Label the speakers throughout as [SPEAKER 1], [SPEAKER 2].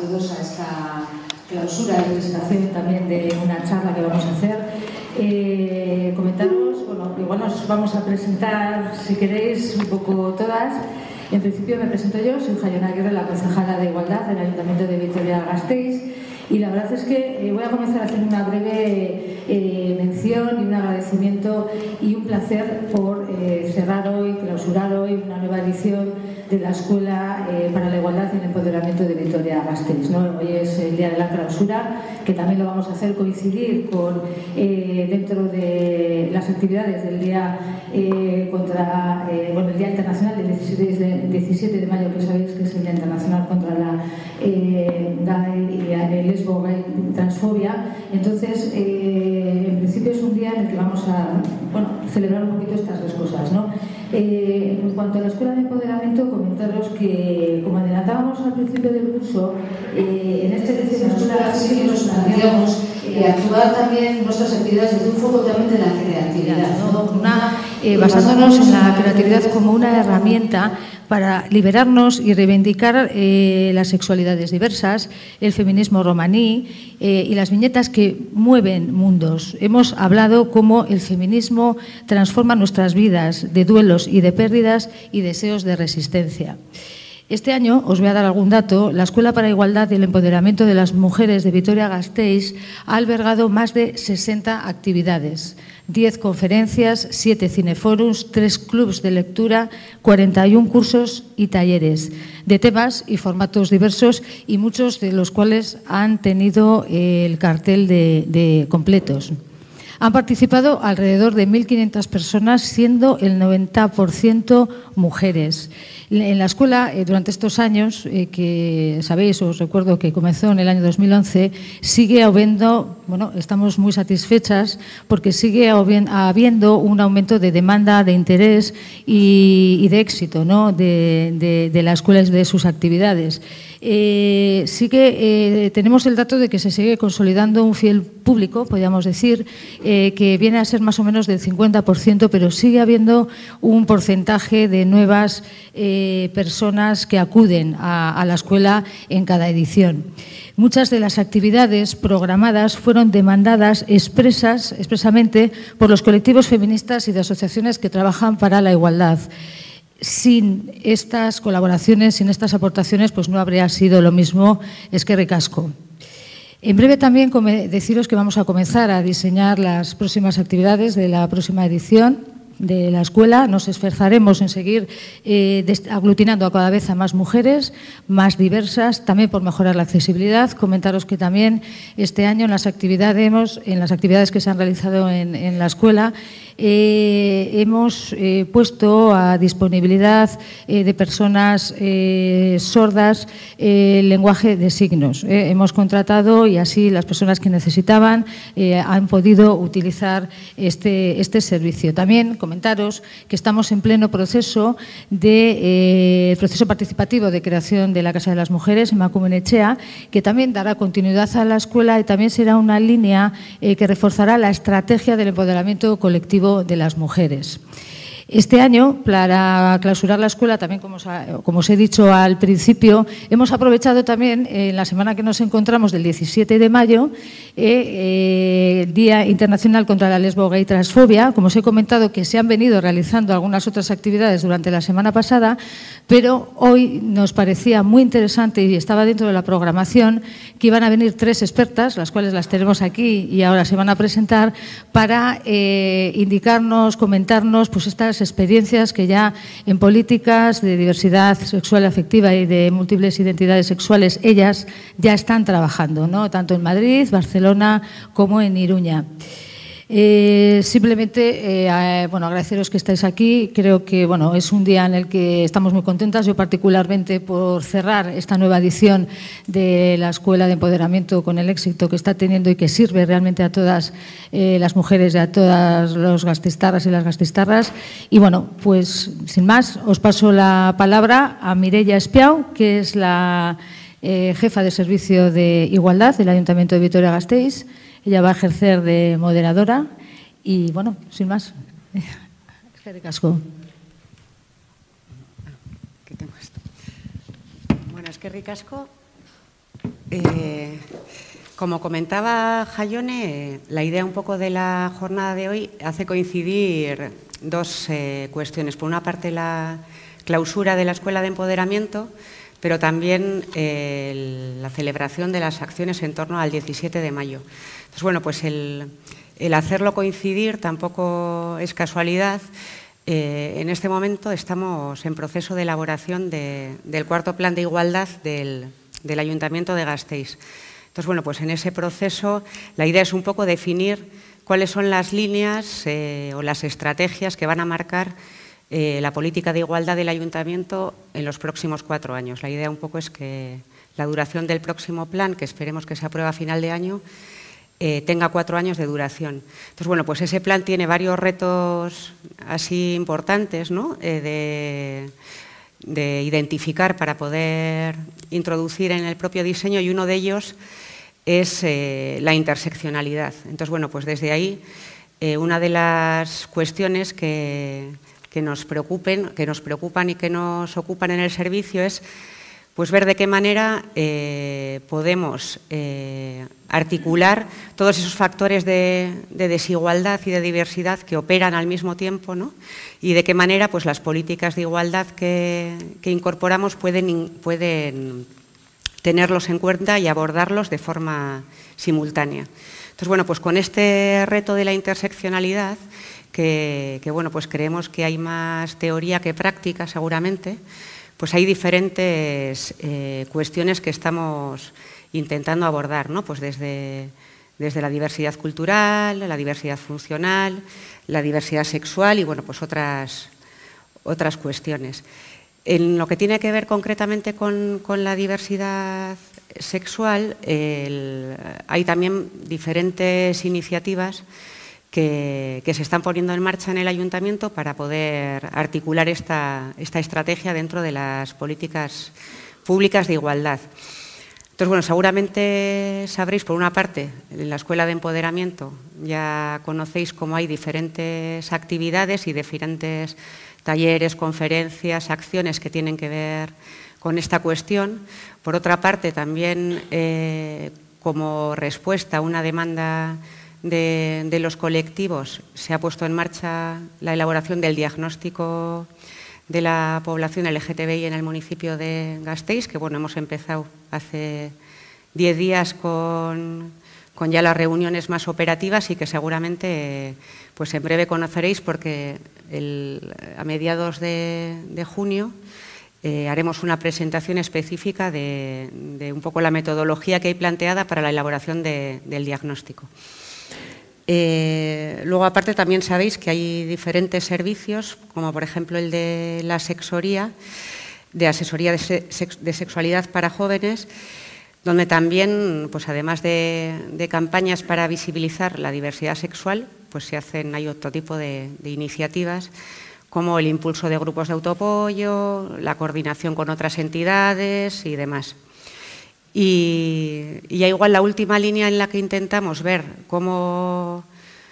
[SPEAKER 1] todos a esta clausura y presentación también de una charla que vamos a hacer. Comentaros, bueno, igual nos vamos a presentar, si queréis, un poco todas. En principio me presento yo, soy Jaiona Aguirre, la concejala de Igualdad del Ayuntamiento de Vitoria-Gasteiz. Y la verdad es que voy a comenzar a hacer una breve mención y un agradecimiento y un placer por cerrar hoy, clausurar hoy una nueva edición de la Escuela para la Igualdad y el Empoderamiento de Vitoria-Gasteiz, ¿no? Hoy es el día de la clausura, que también lo vamos a hacer coincidir con dentro de las actividades del día el Día Internacional del 17 de mayo, que sabéis que es el Día Internacional contra la lesbo-gay transfobia. Entonces, en principio es un día en el que vamos a celebrar un poquito estas dos cosas, ¿no? En cuanto a la Escuela de Empoderamiento, comentaros que, como adelantábamos al principio del curso, en este edición de la Escuela sí que nos planteamos actuar también nuestras actividades desde un foco también de la creatividad, ¿no?
[SPEAKER 2] Basándonos en la creatividad como una herramienta para liberarnos y reivindicar las sexualidades diversas, el feminismo romaní y las viñetas que mueven mundos. Hemos hablado cómo el feminismo transforma nuestras vidas de duelos y de pérdidas y deseos de resistencia. Este año, os voy a dar algún dato, la Escuela para la Igualdad y el Empoderamiento de las Mujeres de Vitoria-Gasteiz ha albergado más de 60 actividades, 10 conferencias, 7 cineforums, 3 clubs de lectura, 41 cursos y talleres de temas y formatos diversos, y muchos de los cuales han tenido el cartel de completos. Han participado alrededor de 1.500 personas, siendo el 90% mujeres. En la escuela, durante estos años, que sabéis, os recuerdo que comenzó en el año 2011, sigue habiendo, estamos muy satisfechas porque sigue habiendo un aumento de demanda, de interés y de éxito, ¿no?, de la escuela y de sus actividades. Sí que tenemos el dato de que se sigue consolidando un fiel público, podríamos decir, que viene a ser más o menos del 50%, pero sigue habiendo un porcentaje de nuevas personas que acuden a la escuela en cada edición. Muchas de las actividades programadas fueron demandadas expresamente por los colectivos feministas y de asociaciones que trabajan para la igualdad. Sin estas colaboraciones, sin estas aportaciones, pues no habría sido lo mismo. Eskerrik asko. En breve también deciros que vamos a comenzar a diseñar las próximas actividades de la próxima edición de la escuela. Nos esforzaremos en seguir aglutinando a cada vez a más mujeres, más diversas, también por mejorar la accesibilidad. Comentaros que también este año en las actividades que se han realizado en la escuela, hemos puesto a disponibilidad de personas sordas el lenguaje de signos. Hemos contratado, y así las personas que necesitaban han podido utilizar este servicio. También comentaros que estamos en pleno proceso proceso participativo de creación de la Casa de las Mujeres, Emakumeen Etxea, que también dará continuidad a la escuela y también será una línea que reforzará la estrategia del empoderamiento colectivo de las mujeres. Este año, para clausurar la escuela, también como os he dicho al principio, hemos aprovechado también en la semana que nos encontramos del 17 de mayo, Día Internacional contra la Lesbo-Gay Transfobia. Como os he comentado, que se han venido realizando algunas otras actividades durante la semana pasada, pero hoy nos parecía muy interesante y estaba dentro de la programación que iban a venir 3 expertas, las cuales las tenemos aquí y ahora se van a presentar, para indicarnos, comentarnos pues estas experiencias que ya en políticas de diversidad sexual afectiva y de múltiples identidades sexuales ellas ya están trabajando, ¿no?, tanto en Madrid, Barcelona como en Iruña. Simplemente, agradeceros que estáis aquí. Creo que es un día en el que estamos muy contentas, yo particularmente, por cerrar esta nueva edición de la Escuela de Empoderamiento con el éxito que está teniendo y que sirve realmente a todas las mujeres y a todas los gasteiztarras y las gasteiztarras. Y pues sin más, os paso la palabra a Mireia Espiau, que es la jefa de Servicio de Igualdad del Ayuntamiento de Vitoria-Gasteiz. Ella va a ejercer de moderadora y, sin más. Eskerrik asko.
[SPEAKER 3] ¿Qué tengo esto? Bueno, eskerrik asko. Como comentaba Jaione, la idea un poco de la jornada de hoy hace coincidir dos cuestiones. Por una parte, la clausura de la Escuela de Empoderamiento, pero también la celebración de las acciones en torno al 17 de mayo. Entonces, bueno, pues el hacerlo coincidir tampoco es casualidad. En este momento estamos en proceso de elaboración del cuarto plan de igualdad del Ayuntamiento de Gasteiz. Entonces, bueno, pues en ese proceso la idea es un poco definir cuáles son las líneas o las estrategias que van a marcar la política de igualdad del Ayuntamiento en los próximos 4 años. La idea un poco es que la duración del próximo plan, que esperemos que se apruebe a final de año, tenga 4 años de duración. Entonces, bueno, pues ese plan tiene varios retos así importantes, ¿no? de identificar para poder introducir en el propio diseño, y uno de ellos es la interseccionalidad. Entonces, bueno, pues desde ahí una de las cuestiones que nos preocupan y que nos ocupan en el servicio es pues ver de qué manera podemos articular todos esos factores de desigualdad y de diversidad que operan al mismo tiempo, ¿no? Y de qué manera pues las políticas de igualdad que incorporamos pueden tenerlos en cuenta y abordarlos de forma simultánea. Entonces, bueno, pues con este reto de la interseccionalidad, que bueno, pues creemos que hay más teoría que práctica seguramente, pues hay diferentes cuestiones que estamos intentando abordar, ¿no? Pues desde la diversidad cultural, la diversidad funcional, la diversidad sexual y bueno, pues otras cuestiones. En lo que tiene que ver concretamente con la diversidad sexual, hay también diferentes iniciativas que se están poniendo en marcha en el Ayuntamiento para poder articular esta estrategia dentro de las políticas públicas de igualdad. Entonces, bueno, seguramente sabréis, por una parte, en la Escuela de Empoderamiento ya conocéis cómo hay diferentes actividades y diferentes talleres, conferencias, acciones que tienen que ver con esta cuestión. Por otra parte, también como respuesta a una demanda de los colectivos, se ha puesto en marcha la elaboración del diagnóstico de la población LGTBI en el municipio de Gasteiz, que bueno, hemos empezado hace 10 días con ya las reuniones más operativas y que seguramente pues en breve conoceréis porque a mediados de junio haremos una presentación específica de un poco la metodología que hay planteada para la elaboración del diagnóstico. Luego, aparte, también sabéis que hay diferentes servicios, como por ejemplo el de la asesoría de sexualidad para jóvenes, donde también, pues además de campañas para visibilizar la diversidad sexual, pues hay otro tipo de iniciativas, como el impulso de grupos de autoapoyo, la coordinación con otras entidades y demás. Y ya igual la última línea en la que intentamos ver cómo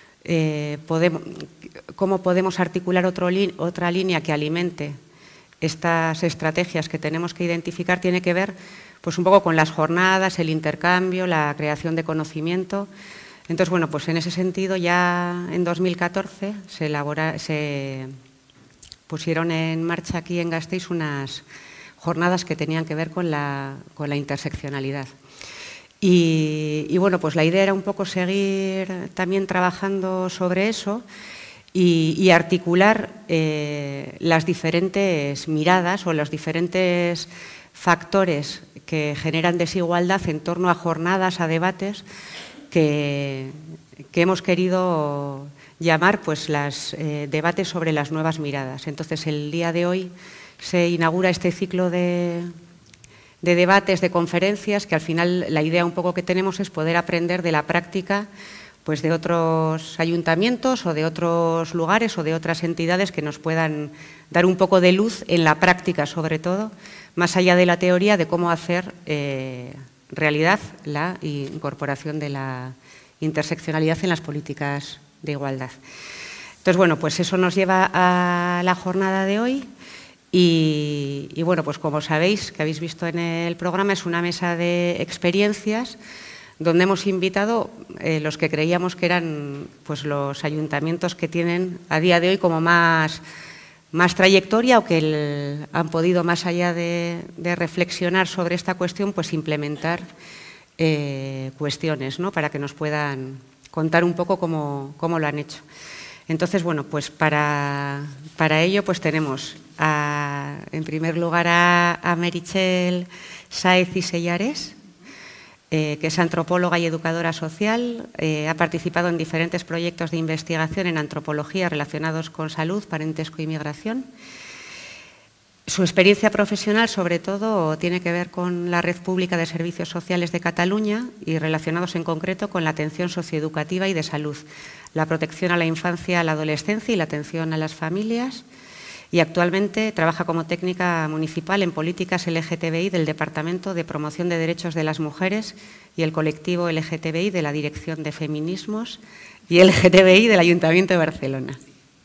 [SPEAKER 3] podemos articular otra línea que alimente estas estrategias que tenemos que identificar tiene que ver pues un poco con las jornadas, el intercambio, la creación de conocimiento. Entonces, bueno, pues en ese sentido ya en 2014 se pusieron en marcha aquí en Gasteiz unas jornadas que tenían que ver con la interseccionalidad. Y bueno, pues la idea era un poco seguir también trabajando sobre eso y articular las diferentes miradas o los diferentes factores que generan desigualdad en torno a jornadas, a debates que hemos querido llamar pues debates sobre las nuevas miradas. Entonces, el día de hoy se inaugura este ciclo de debates, de conferencias, que al final la idea un poco que tenemos es poder aprender de la práctica pues de otros ayuntamientos o de otros lugares o de otras entidades que nos puedan dar un poco de luz en la práctica, sobre todo, más allá de la teoría, de cómo hacer realidad la incorporación de la interseccionalidad en las políticas de igualdad. Entonces, bueno, pues eso nos lleva a la jornada de hoy. Y bueno, pues como sabéis, que habéis visto en el programa, es una mesa de experiencias donde hemos invitado los que creíamos que eran pues, los ayuntamientos que tienen a día de hoy como más trayectoria o que han podido, más allá de reflexionar sobre esta cuestión, pues implementar cuestiones, ¿no? Para que nos puedan contar un poco cómo lo han hecho. Entonces, bueno, pues para ello pues tenemos en primer lugar a Meritxell Sáez y Sellares, que es antropóloga y educadora social, ha participado en diferentes proyectos de investigación en antropología relacionados con salud, parentesco y migración. Su experiencia profesional, sobre todo, tiene que ver con la Red Pública de Servicios Sociales de Cataluña y relacionados en concreto con la atención socioeducativa y de salud, la protección a la infancia, a la adolescencia y la atención a las familias. Y actualmente trabaja como técnica municipal en políticas LGTBI del Departamento de Promoción de Derechos de las Mujeres y el colectivo LGTBI de la Dirección de Feminismos y LGTBI del Ayuntamiento de Barcelona.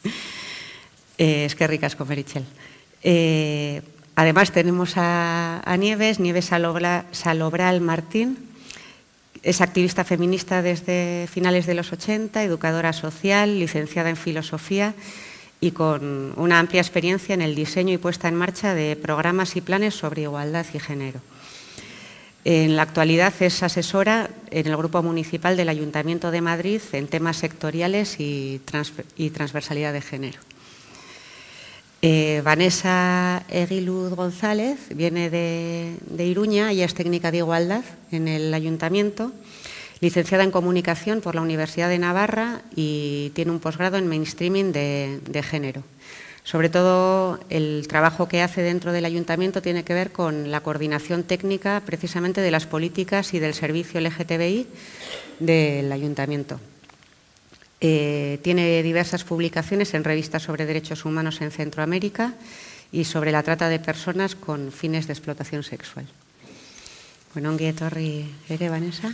[SPEAKER 3] Es que ricasco, Meritxell. Además tenemos a Nieves Salobral Martín. Es activista feminista desde finales de los 80, educadora social, licenciada en filosofía y con una amplia experiencia en el diseño y puesta en marcha de programas y planes sobre igualdad y género. En la actualidad es asesora en el Grupo Municipal del Ayuntamiento de Madrid en temas sectoriales y transversalidad de género. Vanessa Eguiluz González viene de Iruña, ella es técnica de igualdad en el Ayuntamiento, licenciada en Comunicación por la Universidad de Navarra y tiene un posgrado en Mainstreaming de género. Sobre todo, el trabajo que hace dentro del Ayuntamiento tiene que ver con la coordinación técnica precisamente de las políticas y del servicio LGTBI del Ayuntamiento. Tiene diversas publicaciones en revistas sobre derechos humanos en Centroamérica y sobre la trata de personas con fines de explotación sexual. Bueno, ongi etorri ere, Vanessa.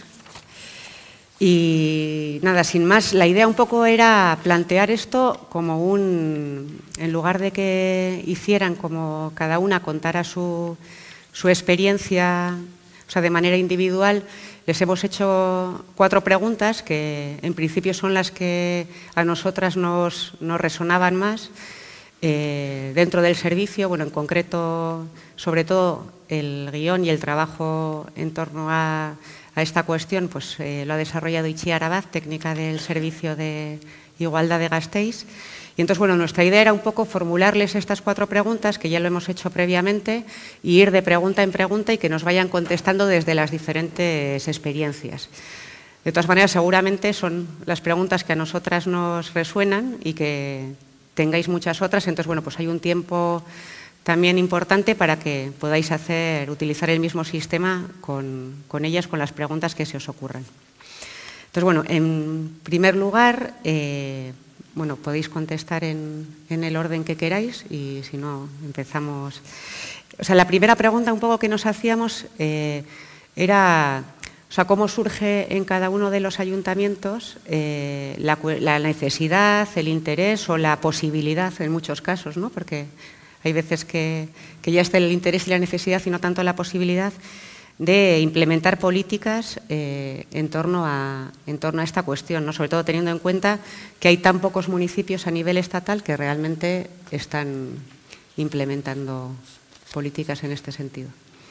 [SPEAKER 3] Y nada, sin más, la idea un poco era plantear esto como en lugar de que hicieran como cada una contara su experiencia, o sea, de manera individual, les hemos hecho 4 preguntas que en principio son las que a nosotras nos resonaban más dentro del servicio. Bueno, en concreto, sobre todo el guión y el trabajo en torno a esta cuestión pues lo ha desarrollado Itziar Abad, técnica del Servicio de Igualdad de Gasteiz. Y entonces, bueno, nuestra idea era un poco formularles estas 4 preguntas, que ya lo hemos hecho previamente, y ir de pregunta en pregunta y que nos vayan contestando desde las diferentes experiencias. De todas maneras, seguramente son las preguntas que a nosotras nos resuenan y que tengáis muchas otras. Entonces, bueno, pues hay un tiempo también importante para que podáis utilizar el mismo sistema con ellas, con las preguntas que se os ocurran. Entonces, bueno, en primer lugar, bueno, podéis contestar en el orden que queráis y si no, empezamos. O sea, la primera pregunta un poco que nos hacíamos era, o sea, cómo surge en cada uno de los ayuntamientos la necesidad, el interés o la posibilidad en muchos casos, ¿no? Porque hay veces que ya está el interés y la necesidad y no tanto la posibilidad de implementar políticas en torno a esta cuestión, ¿no? Sobre todo teniendo en cuenta que hay tan pocos municipios a nivel estatal que realmente están implementando políticas en este sentido.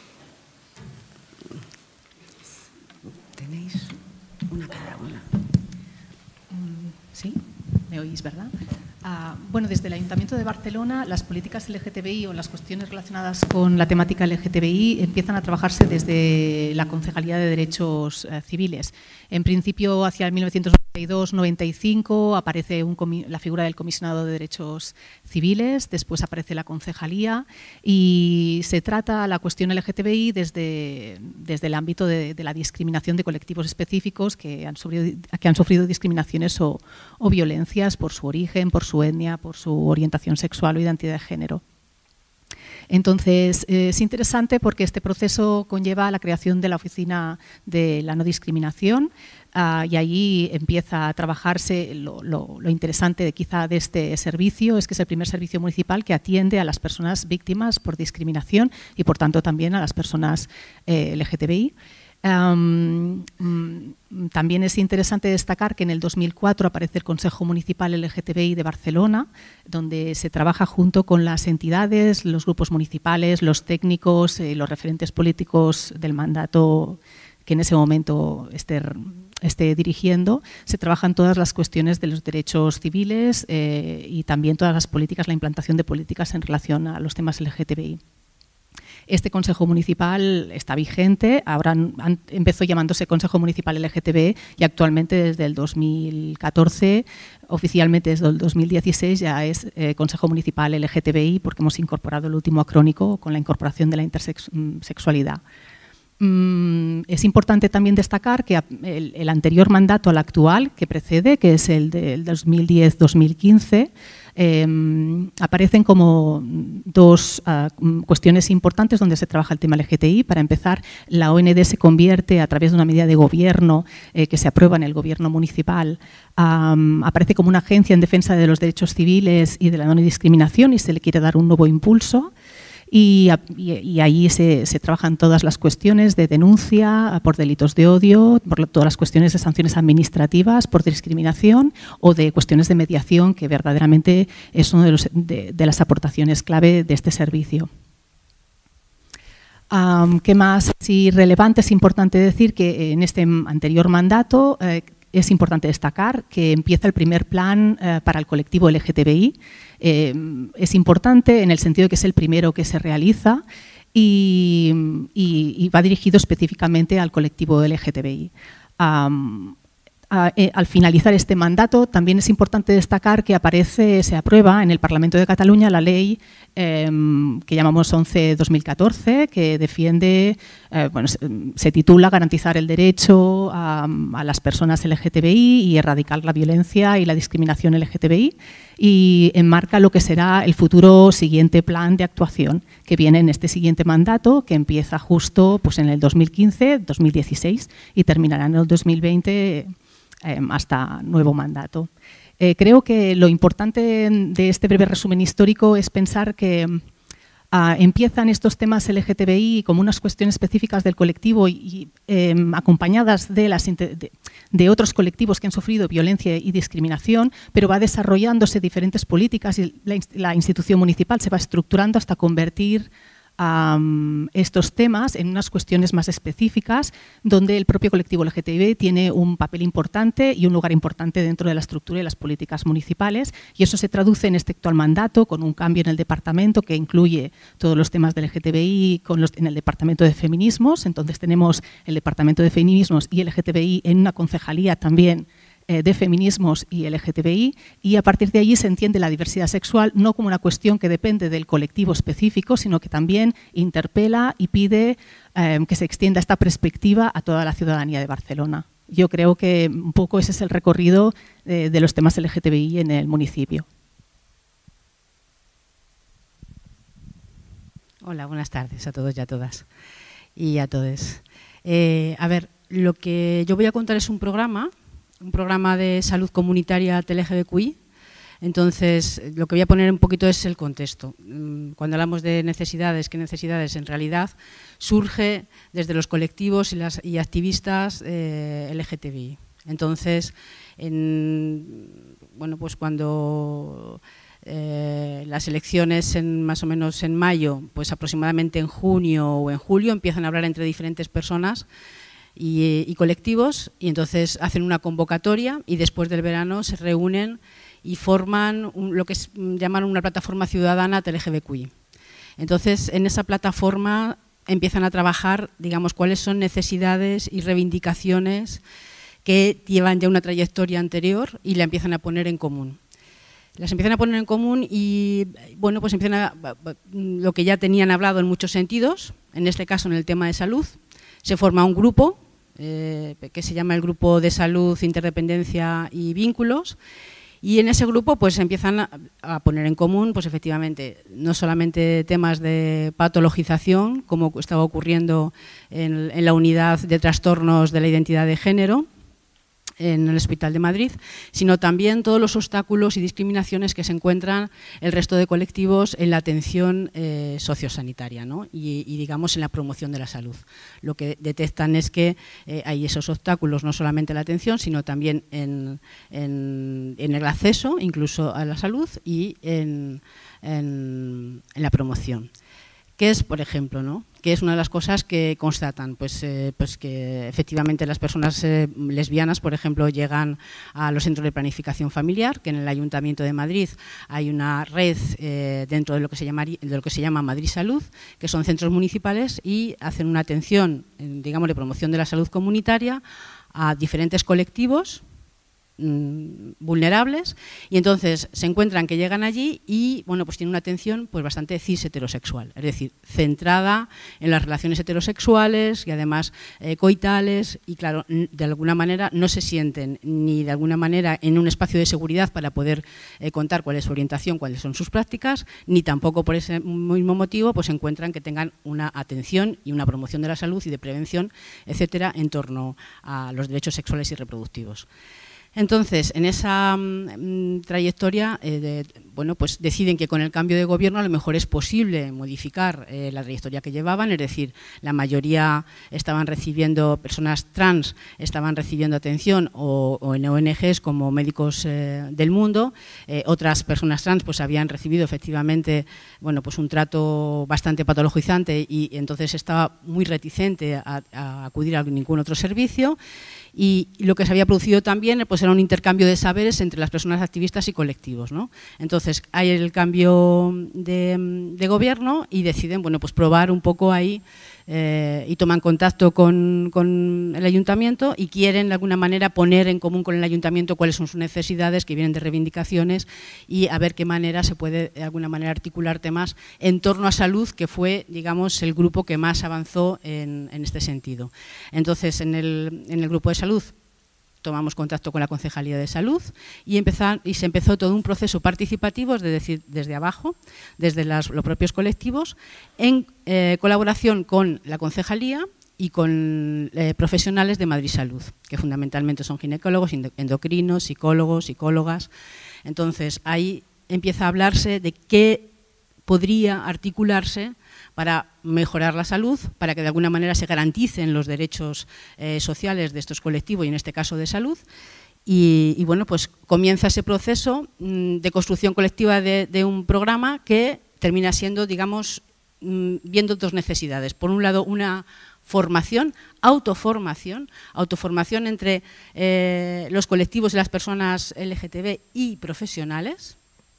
[SPEAKER 3] Tenéis una cada una.
[SPEAKER 4] Sí, me oís, ¿verdad? Bueno, desde el Ayuntamiento de Barcelona, las políticas LGTBI o las cuestiones relacionadas con la temática LGTBI empiezan a trabajarse desde la Concejalía de Derechos Civiles. En principio, hacia el 1992-95 aparece la figura del Comisionado de Derechos Civiles, después aparece la Concejalía y se trata la cuestión LGTBI desde el ámbito de la discriminación de colectivos específicos que han sufrido discriminaciones o violencias por su origen, por su etnia, por su orientación sexual o identidad de género. Entonces, es interesante porque este proceso conlleva la creación de la Oficina de la No Discriminación, y allí empieza a trabajarse lo interesante quizá de este servicio, es que es el primer servicio municipal que atiende a las personas víctimas por discriminación y, por tanto, también a las personas LGTBI. También es interesante destacar que en el 2004 aparece el Consejo Municipal LGTBI de Barcelona, donde se trabaja junto con las entidades, los grupos municipales, los técnicos, los referentes políticos del mandato que en ese momento esté dirigiendo. Se trabajan todas las cuestiones de los derechos civiles y también todas las políticas, la implantación de políticas en relación a los temas LGTBI. Este Consejo Municipal está vigente, ahora empezó llamándose Consejo Municipal LGTB y actualmente desde el 2014, oficialmente desde el 2016 ya es Consejo Municipal LGTBI porque hemos incorporado el último acrónico con la incorporación de la intersexualidad. Es importante también destacar que el anterior mandato al actual, que precede, que es el del 2010-2015, aparecen como dos cuestiones importantes donde se trabaja el tema LGTBI. Para empezar, la OND se convierte a través de una medida de gobierno que se aprueba en el gobierno municipal, aparece como una agencia en defensa de los derechos civiles y de la no discriminación y se le quiere dar un nuevo impulso. Y ahí se trabajan todas las cuestiones de denuncia por delitos de odio, por todas las cuestiones de sanciones administrativas por discriminación o de cuestiones de mediación, que verdaderamente es una de las aportaciones clave de este servicio. ¿Qué más? Sí, relevante, es importante decir que en este anterior mandato es importante destacar que empieza el primer plan para el colectivo LGTBI. Es importante en el sentido de que es el primero que se realiza y va dirigido específicamente al colectivo LGTBI. Al finalizar este mandato, también es importante destacar que se aprueba en el Parlamento de Cataluña la ley que llamamos 11-2014, que defiende, se titula Garantizar el derecho a las personas LGTBI y erradicar la violencia y la discriminación LGTBI, y enmarca lo que será el futuro siguiente plan de actuación que viene en este siguiente mandato, que empieza justo pues, en el 2015-2016 y terminará en el 2020 hasta nuevo mandato. Creo que lo importante de este breve resumen histórico es pensar que empiezan estos temas LGTBI como unas cuestiones específicas del colectivo y acompañadas de otros colectivos que han sufrido violencia y discriminación, pero va desarrollándose diferentes políticas y la institución municipal se va estructurando hasta convertir estos temas en unas cuestiones más específicas donde el propio colectivo LGTBI tiene un papel importante y un lugar importante dentro de la estructura y las políticas municipales, y eso se traduce en este actual mandato con un cambio en el departamento que incluye todos los temas del LGTBI en el departamento de feminismos. Entonces tenemos el departamento de feminismos y LGTBI en una concejalía también de feminismos y LGTBI, y a partir de allí se entiende la diversidad sexual no como una cuestión que depende del colectivo específico, sino que también interpela y pide que se extienda esta perspectiva a toda la ciudadanía de Barcelona. Yo creo que un poco ese es el recorrido de los temas LGTBI en el municipio.
[SPEAKER 5] Hola, buenas tardes a todos y a todas y a todes. A ver, lo que yo voy a contar es un programa de salud comunitaria LGBTQI. Entonces, lo que voy a poner un poquito es el contexto. Cuando hablamos de necesidades, ¿qué necesidades? En realidad surge desde los colectivos y activistas LGTBI. Entonces, pues cuando las elecciones más o menos en mayo, pues aproximadamente en junio o en julio, empiezan a hablar entre diferentes personas y colectivos, y entonces hacen una convocatoria y después del verano se reúnen y forman lo que llaman una plataforma ciudadana LGBTQI. Entonces, en esa plataforma empiezan a trabajar, digamos, cuáles son necesidades y reivindicaciones que llevan ya una trayectoria anterior y la empiezan a poner en común. Las empiezan a poner en común y, bueno, pues empiezan lo que ya tenían hablado en muchos sentidos, en este caso en el tema de salud. Se forma un grupo que se llama el Grupo de Salud, Interdependencia y Vínculos, Y en ese grupo pues empiezan a poner en común pues efectivamente no solamente temas de patologización, como estaba ocurriendo en la unidad de trastornos de la identidad de género en el Hospital de Madrid, sino también todos los obstáculos y discriminaciones que se encuentran el resto de colectivos en la atención sociosanitaria, ¿no? y digamos en la promoción de la salud. Lo que detectan es que hay esos obstáculos no solamente en la atención, sino también en el acceso incluso a la salud y en la promoción. ¿Qué es, por ejemplo, ¿no? ¿Qué es una de las cosas que constatan? Pues que efectivamente las personas lesbianas, por ejemplo, llegan a los centros de planificación familiar, que en el Ayuntamiento de Madrid hay una red dentro de lo que se llama Madrid Salud, que son centros municipales y hacen una atención, digamos, de promoción de la salud comunitaria a diferentes colectivos vulnerables, y entonces se encuentran que llegan allí y bueno, pues tienen una atención pues bastante cis heterosexual, es decir, centrada en las relaciones heterosexuales y además coitales, y claro, de alguna manera no se sienten ni de alguna manera en un espacio de seguridad para poder contar cuál es su orientación, cuáles son sus prácticas, ni tampoco por ese mismo motivo pues encuentran que tengan una atención y una promoción de la salud y de prevención, etcétera, en torno a los derechos sexuales y reproductivos. Entonces, en esa trayectoria, bueno, pues deciden que con el cambio de gobierno a lo mejor es posible modificar la trayectoria que llevaban, es decir, la mayoría estaban recibiendo, personas trans estaban recibiendo atención o en ONGs como Médicos del Mundo, otras personas trans pues habían recibido efectivamente, bueno, pues un trato bastante patologizante y entonces estaba muy reticente a acudir a ningún otro servicio. Y lo que se había producido también pues era un intercambio de saberes entre las personas activistas y colectivos, ¿no? Entonces hay el cambio de gobierno y deciden, bueno, pues probar un poco ahí y toman contacto con el ayuntamiento y quieren de alguna manera poner en común con el ayuntamiento cuáles son sus necesidades que vienen de reivindicaciones y a ver qué manera se puede de alguna manera articular temas en torno a salud, que fue, digamos, el grupo que más avanzó en este sentido. Entonces, en el grupo de salud tomamos contacto con la Concejalía de Salud y se empezó todo un proceso participativo, es decir, desde abajo, desde los propios colectivos, en colaboración con la Concejalía y con profesionales de Madrid Salud, que fundamentalmente son ginecólogos, endocrinos, psicólogos, psicólogas. Entonces, ahí empieza a hablarse de qué podría articularse para mejorar la salud, para que de alguna manera se garanticen los derechos sociales de estos colectivos y en este caso de salud. Y bueno, pues comienza ese proceso de construcción colectiva de un programa que termina siendo, digamos, viendo dos necesidades. Por un lado, una formación, autoformación entre los colectivos y las personas LGTB y profesionales,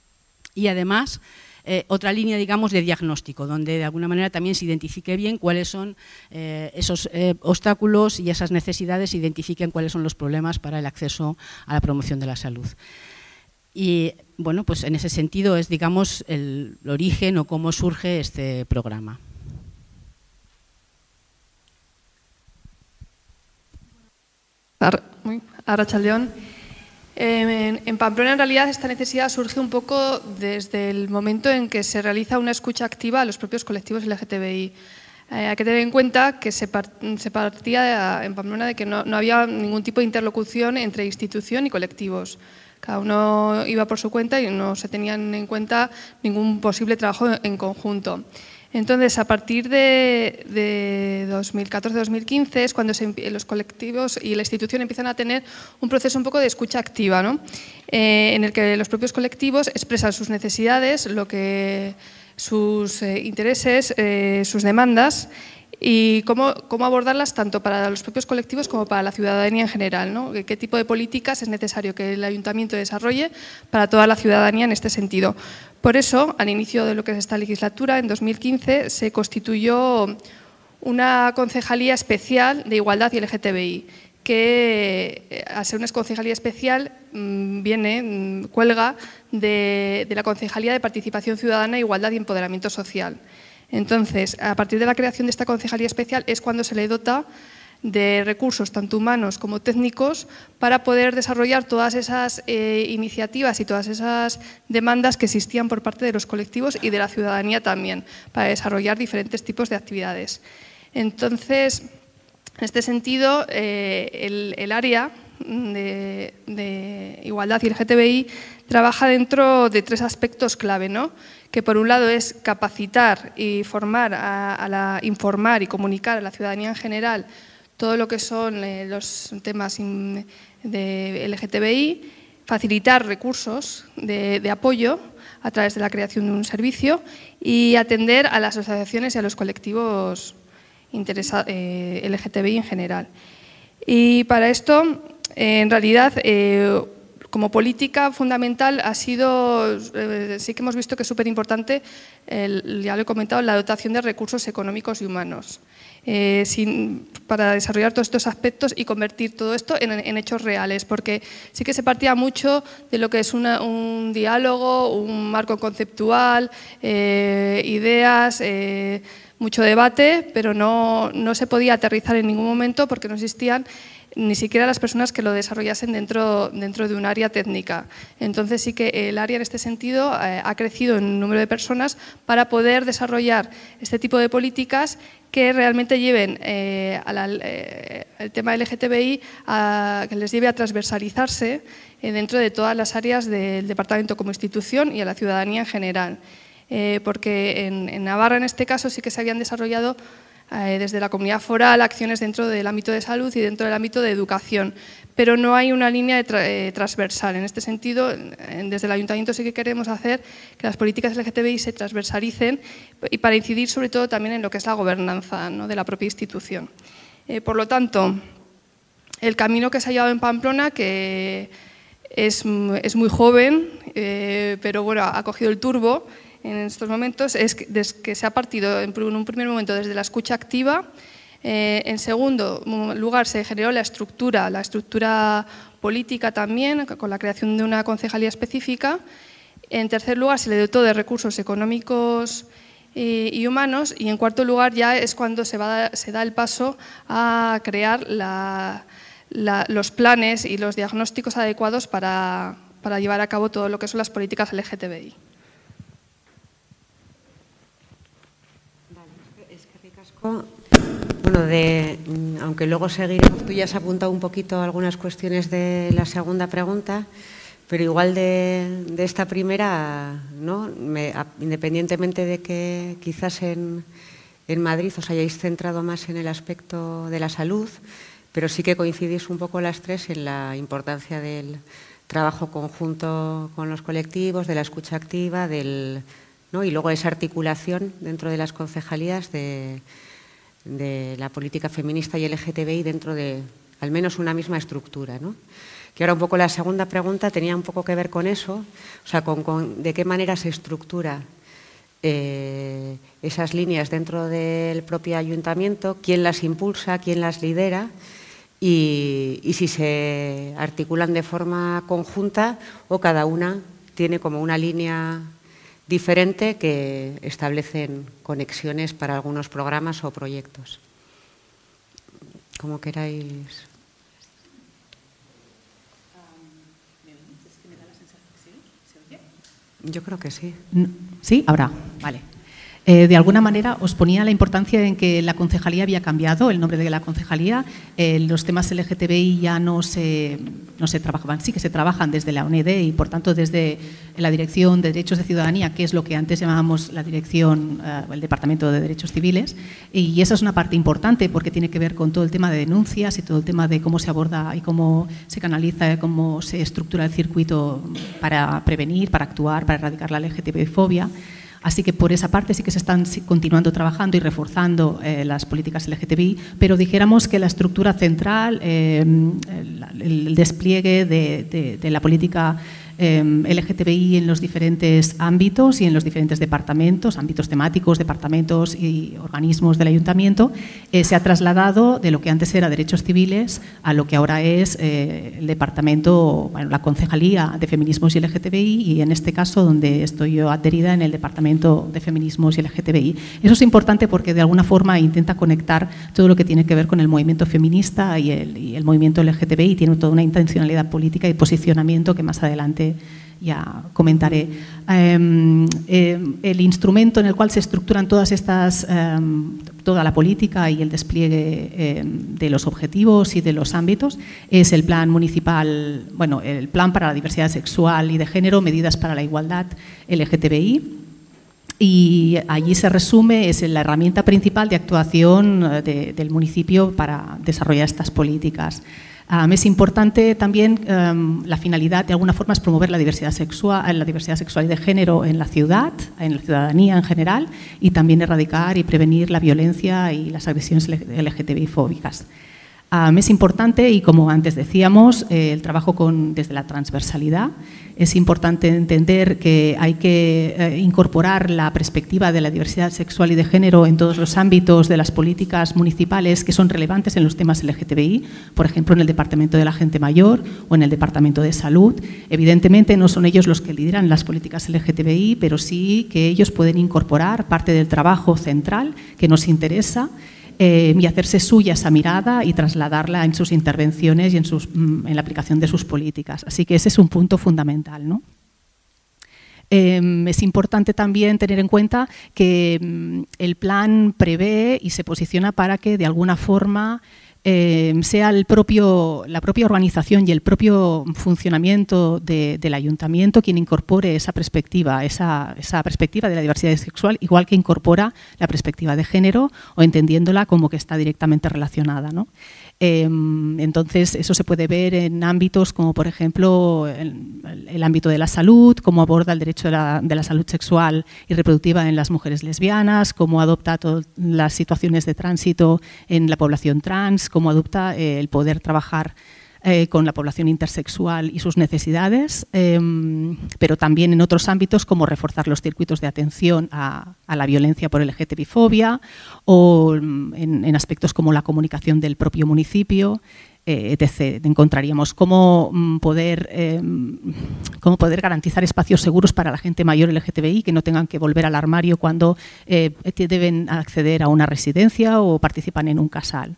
[SPEAKER 5] y además otra línea, digamos, de diagnóstico, donde de alguna manera también se identifique bien cuáles son esos obstáculos y esas necesidades, se identifiquen cuáles son los problemas para el acceso a la promoción de la salud. Y bueno, pues en ese sentido es, digamos, el origen o cómo surge este programa.
[SPEAKER 6] Arratsaldeon. En Pamplona, en realidad, esta necesidad surge un poco desde el momento en que se realiza una escucha activa a los propios colectivos LGTBI. Hay que tener en cuenta que se partía en Pamplona de que no había ningún tipo de interlocución entre institución y colectivos. Cada uno iba por su cuenta y no se tenían en cuenta ningún posible trabajo en conjunto. Entonces, a partir de 2014-2015 es cuando los colectivos y la institución empiezan a tener un proceso un poco de escucha activa, ¿no? En el que los propios colectivos expresan sus necesidades, sus intereses, sus demandas y cómo abordarlas tanto para los propios colectivos como para la ciudadanía en general, ¿no? ¿Qué tipo de políticas es necesario que el ayuntamiento desarrolle para toda la ciudadanía en este sentido? Por eso, al inicio de lo que es esta legislatura, en 2015, se constituyó una concejalía especial de igualdad y LGTBI, que al ser una concejalía especial cuelga de la Concejalía de Participación Ciudadana, Igualdad y Empoderamiento Social. Entonces, a partir de la creación de esta concejalía especial es cuando se le dota de recursos, tanto humanos como técnicos, para poder desarrollar todas esas iniciativas y todas esas demandas que existían por parte de los colectivos y de la ciudadanía también, para desarrollar diferentes tipos de actividades. Entonces, en este sentido, el área de igualdad y LGTBI trabaja dentro de 3 aspectos clave, ¿no? Que por un lado es capacitar y formar informar y comunicar a la ciudadanía en general todo lo que son los temas de LGTBI, facilitar recursos de apoyo a través de la creación de un servicio y atender a las asociaciones y a los colectivos LGTBI en general. Y para esto, en realidad, como política fundamental ha sido, sí que hemos visto que es súper importante, ya lo he comentado, la dotación de recursos económicos y humanos, para desarrollar todos estos aspectos y convertir todo esto en hechos reales, porque sí que se partía mucho de lo que es un diálogo, un marco conceptual, ideas, mucho debate, pero no se podía aterrizar en ningún momento porque no existían ni siquiera las personas que lo desarrollasen dentro de un área técnica. Entonces sí que el área en este sentido ha crecido en número de personas para poder desarrollar este tipo de políticas que realmente lleven el tema LGTBI que les lleve a transversalizarse dentro de todas las áreas del departamento como institución y a la ciudadanía en general. Porque en Navarra en este caso sí que se habían desarrollado desde la comunidad foral acciones dentro del ámbito de salud y dentro del ámbito de educación, pero no hay una línea transversal. En este sentido, desde el Ayuntamiento sí que queremos hacer que las políticas LGTBI se transversalicen y para incidir sobre todo también en lo que es la gobernanza, ¿no?, de la propia institución. Por lo tanto, el camino que se ha llevado en Pamplona, que es muy joven, pero bueno, ha cogido el turbo en estos momentos, es que se ha partido en un primer momento desde la escucha activa. En segundo lugar se generó la estructura política también, con la creación de una concejalía específica. En tercer lugar se le dotó de recursos económicos y humanos, y en cuarto lugar ya es cuando se da el paso a crear los planes y los diagnósticos adecuados para llevar a cabo todo lo que son las políticas LGTBI.
[SPEAKER 3] Bueno, aunque luego seguiremos, tú ya has apuntado un poquito algunas cuestiones de la segunda pregunta, pero igual de esta primera, ¿no? Independientemente de que quizás en Madrid os hayáis centrado más en el aspecto de la salud, pero sí que coincidís un poco las tres en la importancia del trabajo conjunto con los colectivos, de la escucha activa, ¿no? Y luego esa articulación dentro de las concejalías de la política feminista y LGTBI dentro de al menos una misma estructura, ¿no? Que ahora un poco la segunda pregunta tenía un poco que ver con eso, o sea, con de qué manera se estructura esas líneas dentro del propio ayuntamiento, quién las impulsa, quién las lidera y si se articulan de forma conjunta o cada una tiene como una línea diferente que establecen conexiones para algunos programas o proyectos. Como queráis. Yo creo que sí.
[SPEAKER 4] ¿Sí? Ahora, vale. De alguna manera os ponía la importancia en que la concejalía había cambiado, el nombre de la concejalía, los temas LGTBI ya no se trabajaban, sí que se trabajan desde la UNED y por tanto desde la Dirección de Derechos de Ciudadanía, que es lo que antes llamábamos la Dirección, el Departamento de Derechos Civiles, y esa es una parte importante porque tiene que ver con todo el tema de denuncias y todo el tema de cómo se aborda y cómo se canaliza, cómo se estructura el circuito para prevenir, para actuar, para erradicar la LGTBI-fobia. Así que por esa parte sí que se están continuando trabajando y reforzando las políticas LGTBI, pero dijéramos que la estructura central, el despliegue de la política LGTBI en los diferentes ámbitos y en los diferentes departamentos, ámbitos temáticos, departamentos y organismos del ayuntamiento, se ha trasladado de lo que antes era derechos civiles a lo que ahora es el departamento, bueno, la concejalía de feminismos y LGTBI, y en este caso donde estoy yo adherida en el departamento de feminismos y LGTBI. Eso es importante porque de alguna forma intenta conectar todo lo que tiene que ver con el movimiento feminista y el movimiento LGTBI, tiene toda una intencionalidad política y posicionamiento que más adelante ya comentaré. El instrumento en el cual se estructuran todas estas, toda la política y el despliegue de los objetivos y de los ámbitos es el plan municipal, bueno, el plan para la diversidad sexual y de género, medidas para la igualdad LGTBI. Y allí se resume, es la herramienta principal de actuación del municipio para desarrollar estas políticas. Es importante también, la finalidad de alguna forma es promover la diversidad sexual y de género en la ciudad, en la ciudadanía en general, y también erradicar y prevenir la violencia y las agresiones LGTBI-fóbicas. Es importante, y como antes decíamos, el trabajo desde la transversalidad. Es importante entender que hay que incorporar la perspectiva de la diversidad sexual y de género en todos los ámbitos de las políticas municipales que son relevantes en los temas LGTBI, por ejemplo, en el Departamento de la Gente Mayor o en el Departamento de Salud. Evidentemente no son ellos los que lideran las políticas LGTBI, pero sí que ellos pueden incorporar parte del trabajo central que nos interesa y hacerse suya esa mirada y trasladarla en sus intervenciones y en la aplicación de sus políticas. Así que ese es un punto fundamental, ¿no? Es importante también tener en cuenta que el plan prevé y se posiciona para que de alguna forma sea la propia organización y el propio funcionamiento del ayuntamiento quien incorpore esa perspectiva de la diversidad sexual, igual que incorpora la perspectiva de género o entendiéndola como que está directamente relacionada, ¿no? Entonces, eso se puede ver en ámbitos como, por ejemplo, el ámbito de la salud, cómo aborda el derecho de la salud sexual y reproductiva en las mujeres lesbianas, cómo adopta todas las situaciones de tránsito en la población trans, cómo adopta el poder trabajar con la población intersexual y sus necesidades, pero también en otros ámbitos como reforzar los circuitos de atención a la violencia por LGTBI-fobia o en aspectos como la comunicación del propio municipio, etc. Encontraríamos cómo poder garantizar espacios seguros para la gente mayor LGTBI, que no tengan que volver al armario cuando deben acceder a una residencia o participan en un casal.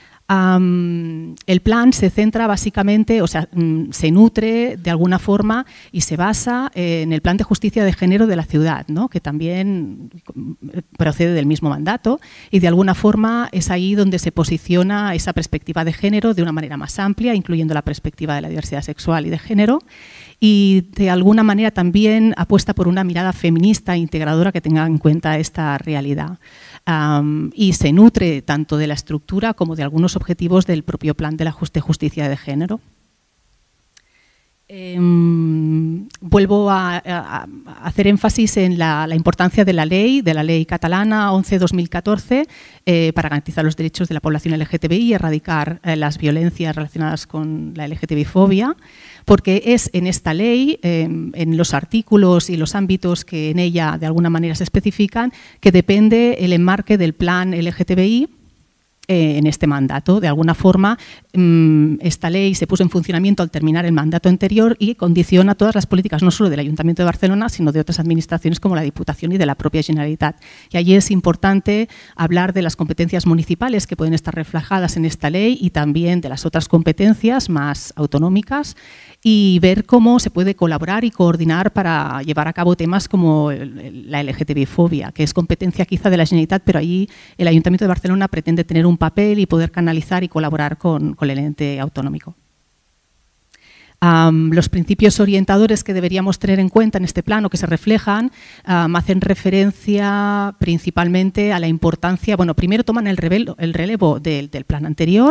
[SPEAKER 4] El plan se centra básicamente, o sea, se nutre de alguna forma y se basa en el plan de justicia de género de la ciudad, ¿no? Que también procede del mismo mandato y de alguna forma es ahí donde se posiciona esa perspectiva de género de una manera más amplia, incluyendo la perspectiva de la diversidad sexual y de género, y de alguna manera también apuesta por una mirada feminista e integradora que tenga en cuenta esta realidad. Y se nutre tanto de la estructura como de algunos objetivos del propio plan de la justicia de género. Vuelvo a hacer énfasis en la importancia de la ley catalana 11/2014 para garantizar los derechos de la población LGTBI y erradicar las violencias relacionadas con la LGTBI-fobia, porque es en esta ley, en los artículos y los ámbitos que en ella de alguna manera se especifican, que depende el enmarque del plan LGTBI en este mandato. De alguna forma, esta ley se puso en funcionamiento al terminar el mandato anterior y condiciona todas las políticas, no solo del Ayuntamiento de Barcelona, sino de otras administraciones como la Diputación y de la propia Generalitat. Y allí es importante hablar de las competencias municipales que pueden estar reflejadas en esta ley y también de las otras competencias más autonómicas y ver cómo se puede colaborar y coordinar para llevar a cabo temas como la LGTBI-fobia, que es competencia quizá de la Generalitat, pero allí el Ayuntamiento de Barcelona pretende tener un papel y poder canalizar y colaborar con el ente autonómico. Los principios orientadores que deberíamos tener en cuenta en este plano que se reflejan hacen referencia principalmente a la importancia, bueno, primero toman el relevo del plan anterior,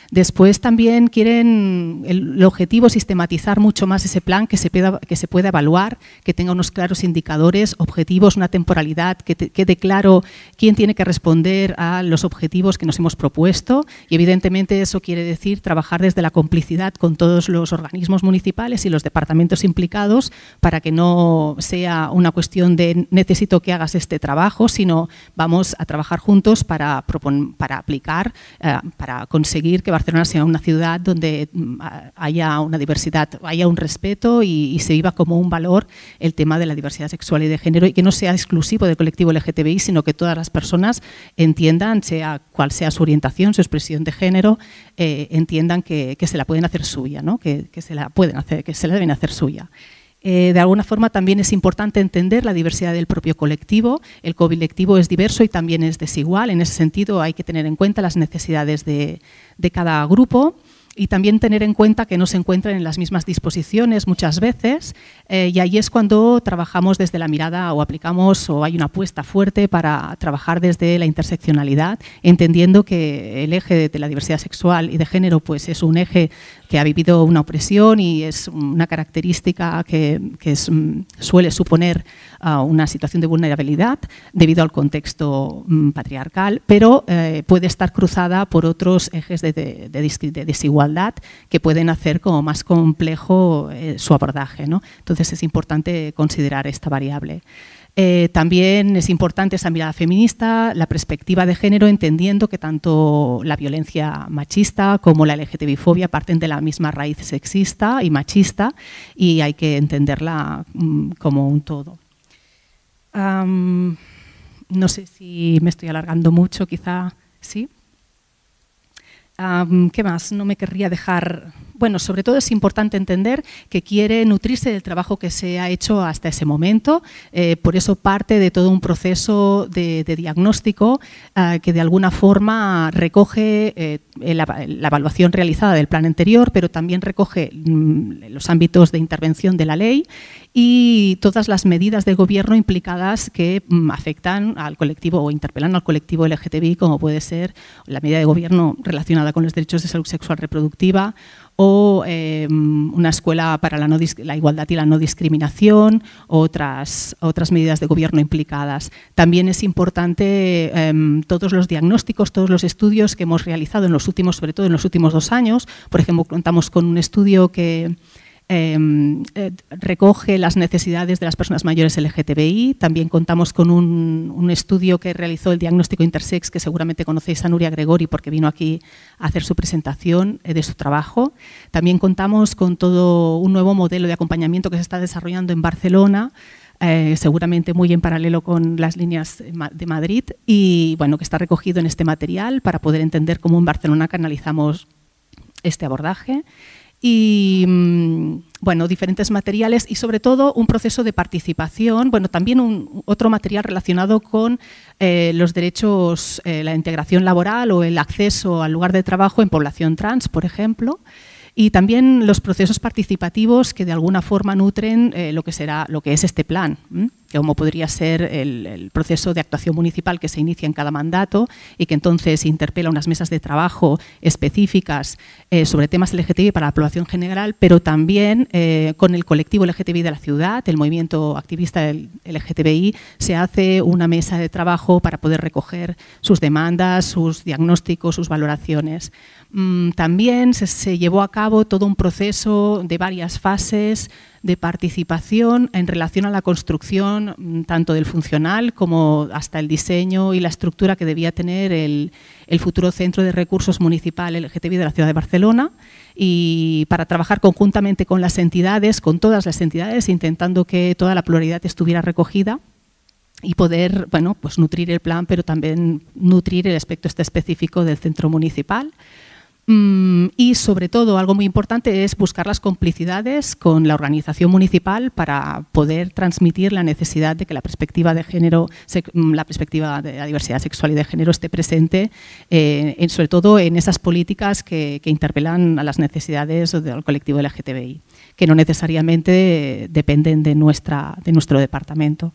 [SPEAKER 4] Después también quieren, el objetivo es sistematizar mucho más ese plan, que se pueda evaluar, que tenga unos claros indicadores, objetivos, una temporalidad, que quede claro quién tiene que responder a los objetivos que nos hemos propuesto, y evidentemente eso quiere decir trabajar desde la complicidad con todos los organismos municipales y los departamentos implicados, para que no sea una cuestión de necesito que hagas este trabajo, sino vamos a trabajar juntos para aplicar, para conseguir que Barcelona sea una ciudad donde haya una diversidad, haya un respeto y se viva como un valor el tema de la diversidad sexual y de género, y que no sea exclusivo del colectivo LGTBI, sino que todas las personas entiendan, sea cual sea su orientación, su expresión de género, entiendan que se la pueden hacer suya, ¿no? que se la pueden hacer, que se la deben hacer suya. De alguna forma también es importante entender la diversidad del propio colectivo. El colectivo es diverso y también es desigual. En ese sentido hay que tener en cuenta las necesidades de cada grupo, y también tener en cuenta que no se encuentran en las mismas disposiciones muchas veces, y ahí es cuando trabajamos desde la mirada o aplicamos o hay una apuesta fuerte para trabajar desde la interseccionalidad, entendiendo que el eje de la diversidad sexual y de género pues es un eje que ha vivido una opresión y es una característica que suele suponer una situación de vulnerabilidad debido al contexto patriarcal, pero puede estar cruzada por otros ejes de desigualdad que pueden hacer como más complejo su abordaje, ¿no? Entonces es importante considerar esta variable. También es importante esa mirada feminista, la perspectiva de género, entendiendo que tanto la violencia machista como la LGTBI-fobia parten de la misma raíz sexista y machista, y hay que entenderla como un todo. No sé si me estoy alargando mucho, quizá sí. ¿Qué más? No me querría dejar... Bueno, sobre todo es importante entender que quiere nutrirse del trabajo que se ha hecho hasta ese momento, por eso parte de todo un proceso de diagnóstico que de alguna forma recoge la evaluación realizada del plan anterior, pero también recoge los ámbitos de intervención de la ley y todas las medidas de gobierno implicadas que afectan al colectivo o interpelan al colectivo LGTBI, como puede ser la medida de gobierno relacionada con los derechos de salud sexual reproductiva, o una escuela para la igualdad y la no discriminación, otras medidas de gobierno implicadas. También es importante todos los diagnósticos, todos los estudios que hemos realizado sobre todo en los últimos 2 años. Por ejemplo, contamos con un estudio que recoge las necesidades de las personas mayores LGTBI. También contamos con un estudio que realizó el diagnóstico Intersex, que seguramente conocéis a Nuria Gregori porque vino aquí a hacer su presentación de su trabajo. También contamos con todo un nuevo modelo de acompañamiento que se está desarrollando en Barcelona, seguramente muy en paralelo con las líneas de Madrid, y bueno, que está recogido en este material para poder entender cómo en Barcelona canalizamos este abordaje. Y bueno, diferentes materiales y sobre todo un proceso de participación, bueno, también otro material relacionado con los derechos, la integración laboral o el acceso al lugar de trabajo en población trans, por ejemplo, y también los procesos participativos que de alguna forma nutren lo que es este plan, como podría ser el proceso de actuación municipal que se inicia en cada mandato y que entonces interpela unas mesas de trabajo específicas sobre temas LGTBI para la población general, pero también con el colectivo LGTBI de la ciudad, el movimiento activista del LGTBI, se hace una mesa de trabajo para poder recoger sus demandas, sus diagnósticos, sus valoraciones. También se llevó a cabo todo un proceso de varias fases de participación en relación a la construcción tanto del funcional como hasta el diseño y la estructura que debía tener el futuro Centro de Recursos Municipal LGTBI de la Ciudad de Barcelona, y para trabajar conjuntamente con las entidades, con todas las entidades, intentando que toda la pluralidad estuviera recogida y poder, bueno, pues nutrir el plan, pero también nutrir el aspecto específico del centro municipal. Y sobre todo, algo muy importante es buscar las complicidades con la organización municipal para poder transmitir la necesidad de que la perspectiva de género, la perspectiva de la diversidad sexual y de género esté presente, sobre todo en esas políticas que interpelan a las necesidades del colectivo LGTBI, que no necesariamente dependen de nuestro departamento.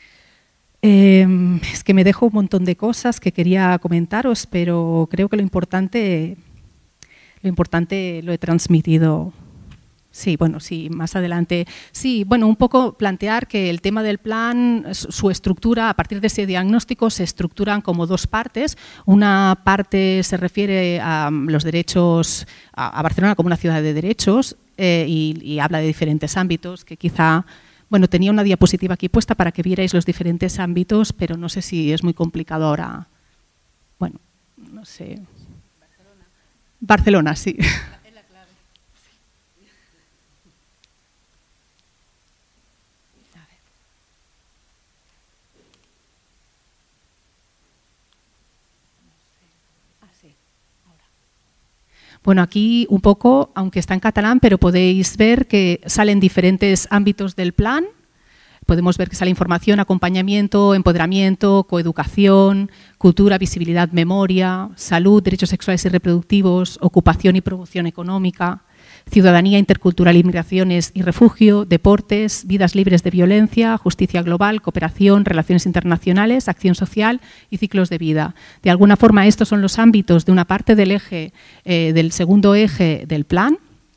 [SPEAKER 4] Es que me dejo un montón de cosas que quería comentaros, pero creo que lo importante Lo importante lo he transmitido. Sí, bueno, sí, más adelante. Sí, bueno, un poco plantear que el tema del plan, su estructura, a partir de ese diagnóstico, se estructuran como dos partes. Una parte se refiere a los derechos, a Barcelona como una ciudad de derechos, y habla de diferentes ámbitos que quizá... Bueno, tenía una diapositiva aquí puesta para que vierais los diferentes ámbitos, pero no sé si es muy complicado ahora. Bueno, no sé. Barcelona, sí. Bueno, aquí un poco, aunque está en catalán, pero podéis ver que salen diferentes ámbitos del plan. Podemos ver que sale información, acompañamiento, empoderamiento, coeducación, cultura, visibilidad, memoria, salud, derechos sexuales y reproductivos, ocupación y promoción económica, ciudadanía, intercultural, inmigraciones y refugio, deportes, vidas libres de violencia, justicia global, cooperación, relaciones internacionales, acción social y ciclos de vida. De alguna forma, estos son los ámbitos de una parte del eje, del segundo eje del plan.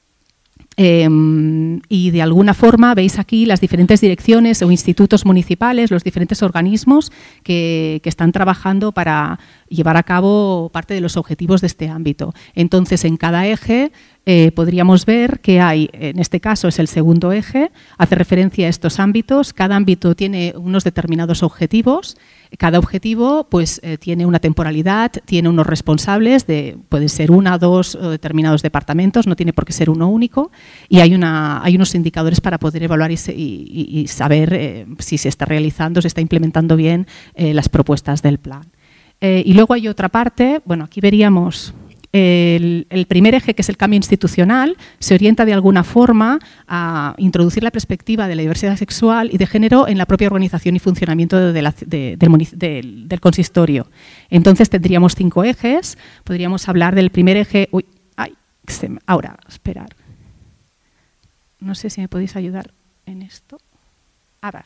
[SPEAKER 4] Y de alguna forma veis aquí las diferentes direcciones o institutos municipales, los diferentes organismos que están trabajando para llevar a cabo parte de los objetivos de este ámbito. Entonces, en cada eje podríamos ver que hay, en este caso es el segundo eje, hace referencia a estos ámbitos. Cada ámbito tiene unos determinados objetivos. Cada objetivo pues, tiene una temporalidad, tiene unos responsables, puede ser una, dos o determinados departamentos, no tiene por qué ser uno único, y hay unos indicadores para poder evaluar y saber si se está realizando, se está implementando bien las propuestas del plan. Y luego hay otra parte, bueno, aquí veríamos... El primer eje, que es el cambio institucional, se orienta de alguna forma a introducir la perspectiva de la diversidad sexual y de género en la propia organización y funcionamiento del consistorio. Entonces tendríamos 5 ejes, podríamos hablar del primer eje... Uy, ay, ahora, esperar. No sé si me podéis ayudar en esto. Ahora,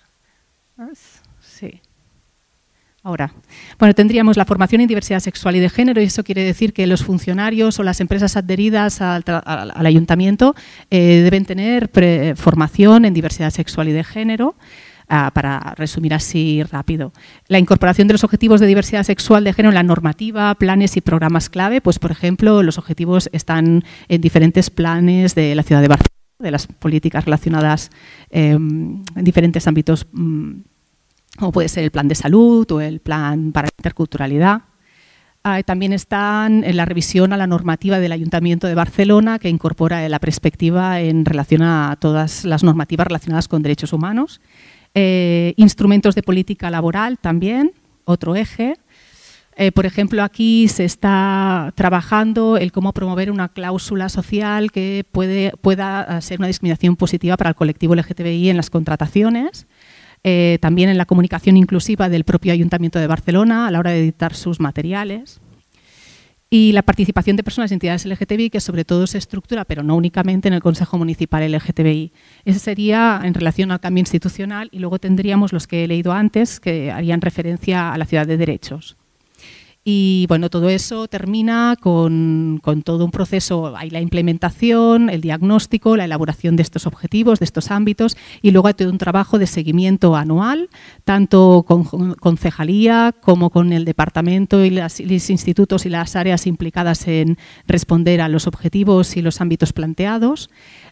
[SPEAKER 4] sí. Ahora, bueno, tendríamos la formación en diversidad sexual y de género, y eso quiere decir que los funcionarios o las empresas adheridas al ayuntamiento deben tener formación en diversidad sexual y de género, para resumir así rápido. La incorporación de los objetivos de diversidad sexual de género en la normativa, planes y programas clave, pues por ejemplo, los objetivos están en diferentes planes de la ciudad de Barcelona, de las políticas relacionadas en diferentes ámbitos, como puede ser el plan de salud o el plan para la interculturalidad. También están en la revisión a la normativa del Ayuntamiento de Barcelona, que incorpora la perspectiva en relación a todas las normativas relacionadas con derechos humanos. Instrumentos de política laboral también, otro eje. Por ejemplo, aquí se está trabajando el cómo promover una cláusula social que pueda ser una discriminación positiva para el colectivo LGTBI en las contrataciones. También en la comunicación inclusiva del propio Ayuntamiento de Barcelona a la hora de editar sus materiales. Y la participación de personas y entidades LGTBI, que sobre todo se estructura, pero no únicamente, en el Consejo Municipal LGTBI. Ese sería en relación al cambio institucional, y luego tendríamos los que he leído antes, que harían referencia a la ciudad de derechos. Y bueno, todo eso termina con todo un proceso. Hay la implementación, el diagnóstico, la elaboración de estos objetivos, de estos ámbitos, y luego hay todo un trabajo de seguimiento anual, tanto con concejalía como con el departamento y los institutos y las áreas implicadas en responder a los objetivos y los ámbitos planteados,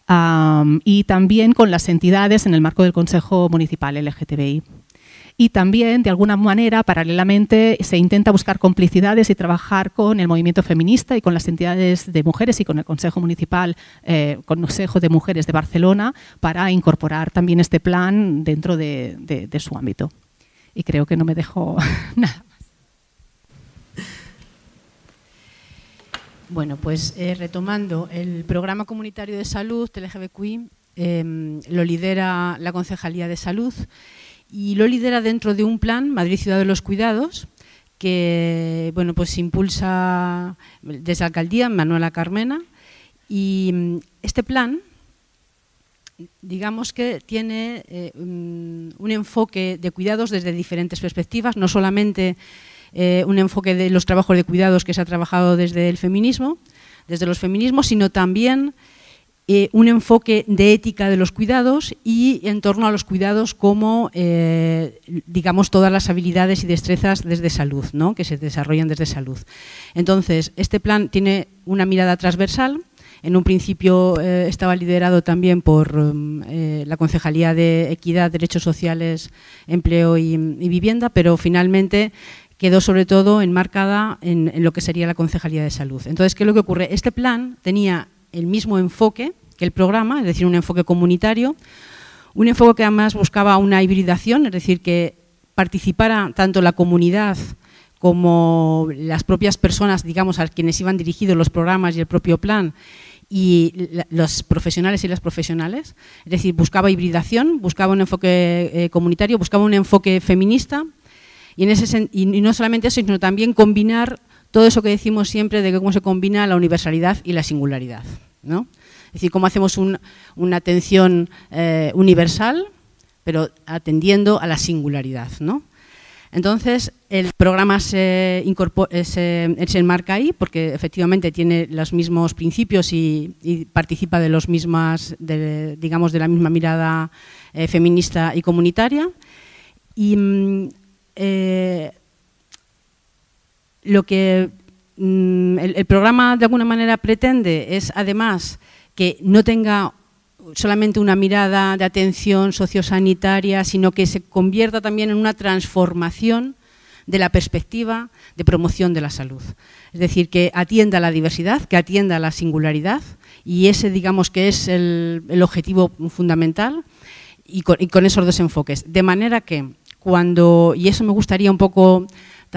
[SPEAKER 4] y también con las entidades en el marco del Consejo Municipal LGTBI. Y también, de alguna manera, paralelamente, se intenta buscar complicidades y trabajar con el movimiento feminista y con las entidades de mujeres y con el Consejo Municipal, Consejo de Mujeres de Barcelona, para incorporar también este plan dentro de su ámbito. Y creo que no me dejo nada más.
[SPEAKER 5] Bueno, pues retomando, el Programa Comunitario de Salud LGBTQI lo lidera la Concejalía de Salud, y lo lidera dentro de un plan, Madrid Ciudad de los Cuidados, que bueno, pues impulsa desde la alcaldía Manuela Carmena. Y este plan, digamos que tiene un enfoque de cuidados desde diferentes perspectivas, no solamente un enfoque de los trabajos de cuidados que se ha trabajado desde el feminismo, desde los feminismos, sino también un enfoque de ética de los cuidados y en torno a los cuidados como, digamos, todas las habilidades y destrezas desde salud, ¿no?, que se desarrollan desde salud. Entonces, este plan tiene una mirada transversal. En un principio estaba liderado también por la Concejalía de Equidad, Derechos Sociales, Empleo y Vivienda, pero finalmente quedó sobre todo enmarcada en lo que sería la Concejalía de Salud. Entonces, ¿qué es lo que ocurre? Este plan tenía el mismo enfoque que el programa, es decir, un enfoque comunitario, un enfoque que además buscaba una hibridación, es decir, que participara tanto la comunidad como las propias personas, digamos, a quienes iban dirigidos los programas y el propio plan, y los profesionales y las profesionales. Es decir, buscaba hibridación, buscaba un enfoque comunitario, buscaba un enfoque feminista, y no solamente eso, sino también combinar todo eso que decimos siempre de cómo se combina la universalidad y la singularidad, ¿no? Es decir, cómo hacemos una atención universal, pero atendiendo a la singularidad, ¿no? Entonces, el programa se enmarca ahí porque efectivamente tiene los mismos principios y participa de los mismas, digamos, de la misma mirada feminista y comunitaria. Y lo que el programa de alguna manera pretende es, además, que no tenga solamente una mirada de atención sociosanitaria, sino que se convierta también en una transformación de la perspectiva de promoción de la salud. Es decir, que atienda a la diversidad, que atienda a la singularidad, y ese, digamos, que es el objetivo fundamental, y con esos dos enfoques. De manera que y eso me gustaría un poco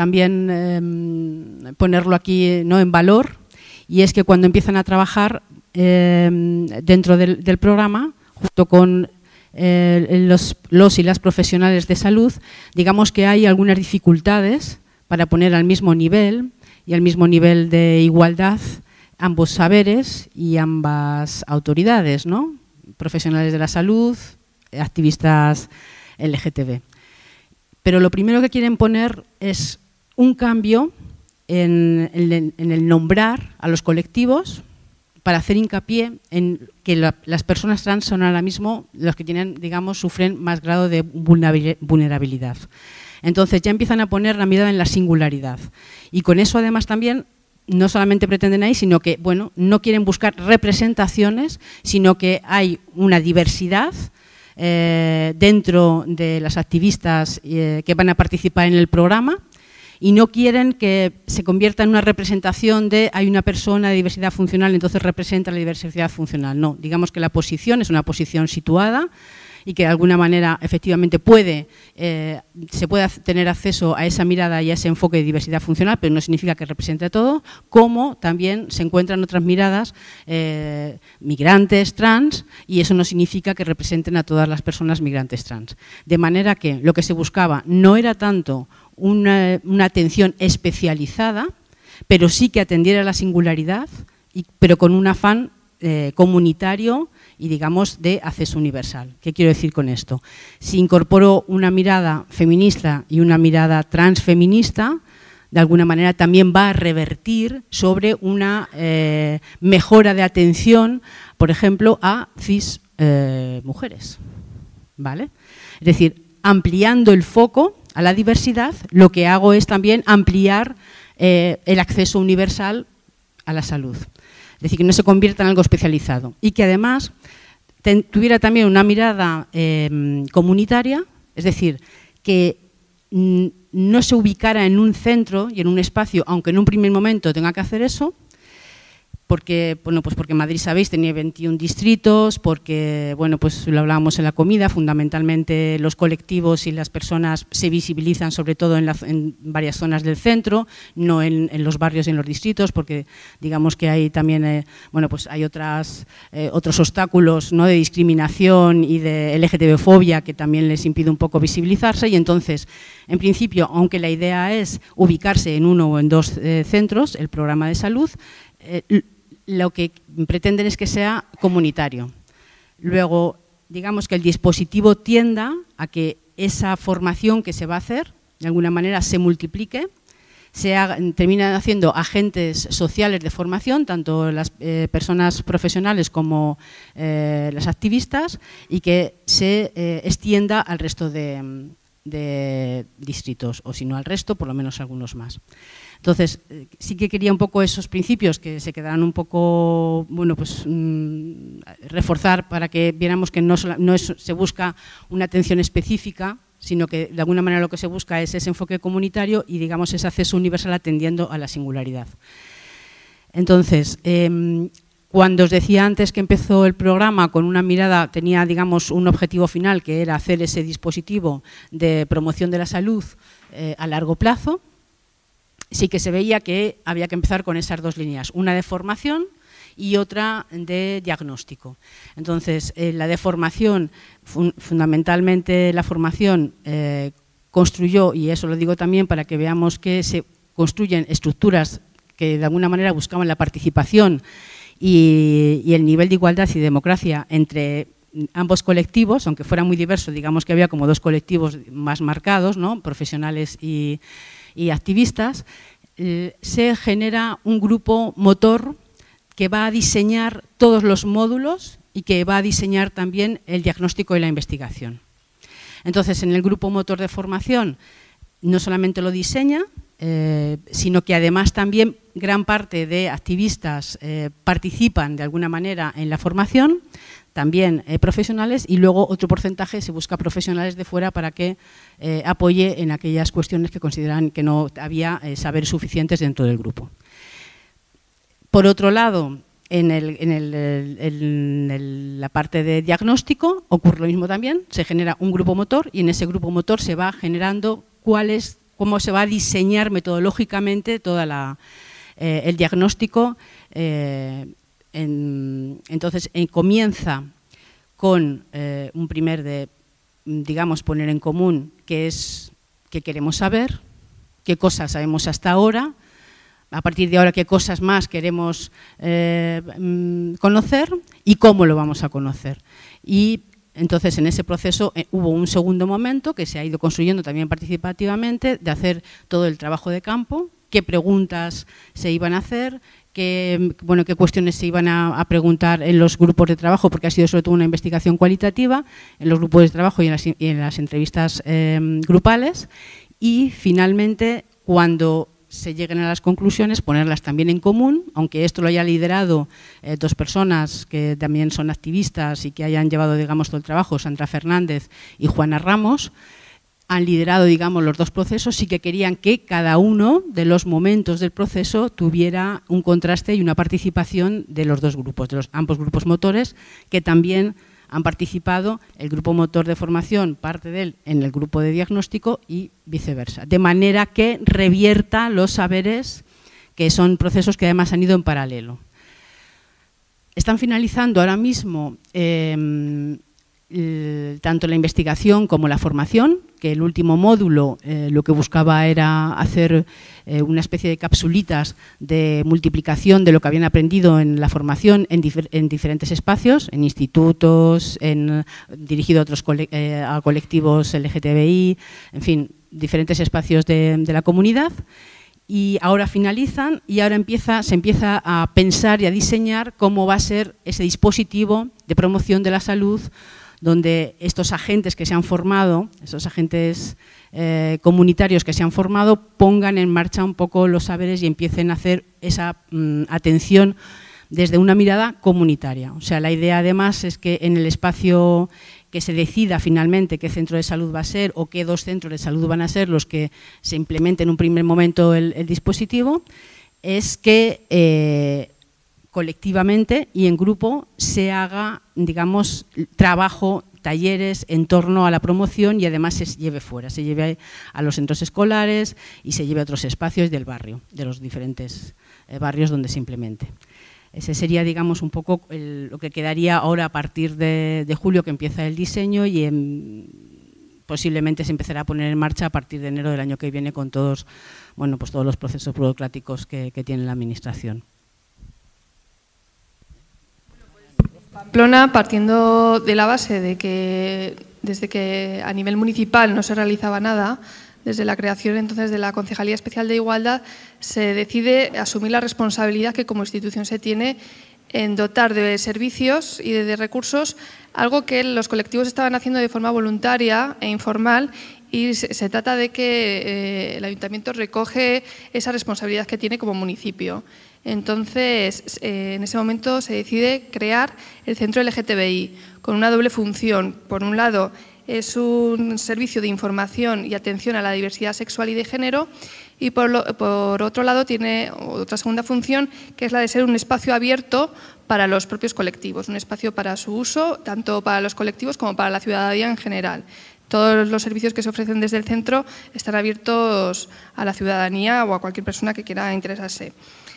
[SPEAKER 5] también ponerlo aquí, ¿no?, en valor, y es que cuando empiezan a trabajar dentro del programa, junto con los y las profesionales de salud, digamos que hay algunas dificultades para poner al mismo nivel y al mismo nivel de igualdad ambos saberes y ambas autoridades, ¿no?, profesionales de la salud, activistas LGTB. Pero lo primero que quieren poner es un cambio en el nombrar a los colectivos, para hacer hincapié en que las personas trans son ahora mismo los que tienen, digamos, sufren más grado de vulnerabilidad. Entonces ya empiezan a poner la mirada en la singularidad. Y con eso además también no solamente pretenden ahí, sino que, bueno, no quieren buscar representaciones, sino que hay una diversidad dentro de las activistas que van a participar en el programa, y no quieren que se convierta en una representación de hay una persona de diversidad funcional, entonces representa la diversidad funcional. No, digamos que la posición es una posición situada y que de alguna manera efectivamente se puede tener acceso a esa mirada y a ese enfoque de diversidad funcional, pero no significa que represente todo, como también se encuentran otras miradas migrantes trans, y eso no significa que representen a todas las personas migrantes trans. De manera que lo que se buscaba no era tanto una atención especializada, pero sí que atendiera a la singularidad, pero con un afán comunitario y, digamos, de acceso universal. ¿Qué quiero decir con esto? Si incorporo una mirada feminista y una mirada transfeminista, de alguna manera también va a revertir sobre una mejora de atención, por ejemplo, a cis mujeres, ¿vale? Es decir, ampliando el foco a la diversidad, lo que hago es también ampliar el acceso universal a la salud. Es decir, que no se convierta en algo especializado y que además tuviera también una mirada comunitaria, es decir, que no se ubicara en un centro y en un espacio, aunque en un primer momento tenga que hacer eso, porque, bueno, pues porque Madrid, sabéis, tenía 21 distritos, porque, bueno, pues lo hablábamos en la comida, fundamentalmente los colectivos y las personas se visibilizan sobre todo en varias zonas del centro, no en los barrios y en los distritos, porque digamos que hay también, bueno, pues hay otros obstáculos, ¿no?, de discriminación y de LGTB-fobia que también les impide un poco visibilizarse, y entonces, en principio, aunque la idea es ubicarse en uno o en dos centros, el programa de salud, lo que pretenden es que sea comunitario. Luego, digamos que el dispositivo tienda a que esa formación que se va a hacer, de alguna manera, se multiplique, terminan haciendo agentes sociales de formación, tanto las personas profesionales como las activistas, y que se extienda al resto de distritos, o si no al resto, por lo menos algunos más. Entonces, sí que quería un poco esos principios que se quedaran un poco, bueno, pues reforzar para que viéramos que no se busca una atención específica, sino que de alguna manera lo que se busca es ese enfoque comunitario y, digamos, ese acceso universal atendiendo a la singularidad. Entonces, cuando os decía antes que empezó el programa con una mirada, tenía, digamos, un objetivo final, que era hacer ese dispositivo de promoción de la salud a largo plazo, sí que se veía que había que empezar con esas dos líneas, una de formación y otra de diagnóstico. Entonces, la de formación, fundamentalmente la formación construyó, y eso lo digo también para que veamos que se construyen estructuras que de alguna manera buscaban la participación y el nivel de igualdad y democracia entre ambos colectivos, aunque fuera muy diverso, digamos que había como dos colectivos más marcados, ¿no?, profesionales y activistas. Se genera un grupo motor que va a diseñar todos los módulos y que va a diseñar también el diagnóstico y la investigación. Entonces, en el grupo motor de formación no solamente lo diseña, sino que además también gran parte de activistas participan de alguna manera en la formación, también profesionales, y luego otro porcentaje se busca profesionales de fuera para que apoye en aquellas cuestiones que consideran que no había saberes suficientes dentro del grupo. Por otro lado, en la parte de diagnóstico ocurre lo mismo también, se genera un grupo motor y en ese grupo motor se va generando cómo se va a diseñar metodológicamente todo el diagnóstico. Entonces comienza con un primer digamos, poner en común qué queremos saber, qué cosas sabemos hasta ahora, a partir de ahora qué cosas más queremos conocer y cómo lo vamos a conocer. Y entonces en ese proceso hubo un segundo momento que se ha ido construyendo también participativamente, de hacer todo el trabajo de campo, qué preguntas se iban a hacer, qué cuestiones se iban a preguntar en los grupos de trabajo, porque ha sido sobre todo una investigación cualitativa, en los grupos de trabajo y en las entrevistas grupales, y finalmente, cuando se lleguen a las conclusiones, ponerlas también en común, aunque esto lo haya liderado dos personas que también son activistas y que hayan llevado, digamos, todo el trabajo, Sandra Fernández y Juana Ramos, han liderado, digamos, los dos procesos, sí que querían que cada uno de los momentos del proceso tuviera un contraste y una participación de los dos grupos, de ambos grupos motores, que también han participado el grupo motor de formación, parte de él, en el grupo de diagnóstico y viceversa, de manera que revierta los saberes, que son procesos que además han ido en paralelo. Están finalizando ahora mismo tanto la investigación como la formación, que el último módulo lo que buscaba era hacer una especie de capsulitas de multiplicación de lo que habían aprendido en la formación en diferentes espacios, en institutos, dirigido a colectivos LGTBI, en fin, diferentes espacios de la comunidad. Y ahora finalizan y ahora se empieza a pensar y a diseñar cómo va a ser ese dispositivo de promoción de la salud, donde estos agentes que se han formado, estos agentes comunitarios que se han formado, pongan en marcha un poco los saberes y empiecen a hacer esa atención desde una mirada comunitaria. O sea, la idea además es que en el espacio que se decida finalmente qué centro de salud va a ser o qué dos centros de salud van a ser los que se implementen en un primer momento el dispositivo, es que colectivamente y en grupo se haga, digamos, trabajo, talleres en torno a la promoción y además se lleve fuera, se lleve a los centros escolares y se lleve a otros espacios del barrio, de los diferentes barrios donde se implemente. Ese sería, digamos, un poco lo que quedaría ahora a partir de julio, que empieza el diseño, y posiblemente se empezará a poner en marcha a partir de enero del año que viene con todos, pues todos los procesos burocráticos que tiene la Administración.
[SPEAKER 6] Pamplona, partiendo de la base de que desde que a nivel municipal no se realizaba nada desde la creación entonces de la Concejalía Especial de Igualdad, se decide asumir la responsabilidad que como institución se tiene en dotar de servicios y de recursos algo que los colectivos estaban haciendo de forma voluntaria e informal, y se trata de que el Ayuntamiento recoge esa responsabilidad que tiene como municipio. Entonces, en ese momento se decide crear el Centro LGTBI con una doble función. Por un lado, es un servicio de información y atención a la diversidad sexual y de género, y por otro lado tiene otra segunda función, que es la de ser un espacio abierto para los propios colectivos, un espacio para su uso, tanto para los colectivos como para la ciudadanía en general. Todos los servicios que se ofrecen desde el centro están abiertos a la ciudadanía o a cualquier persona que quiera interesarse.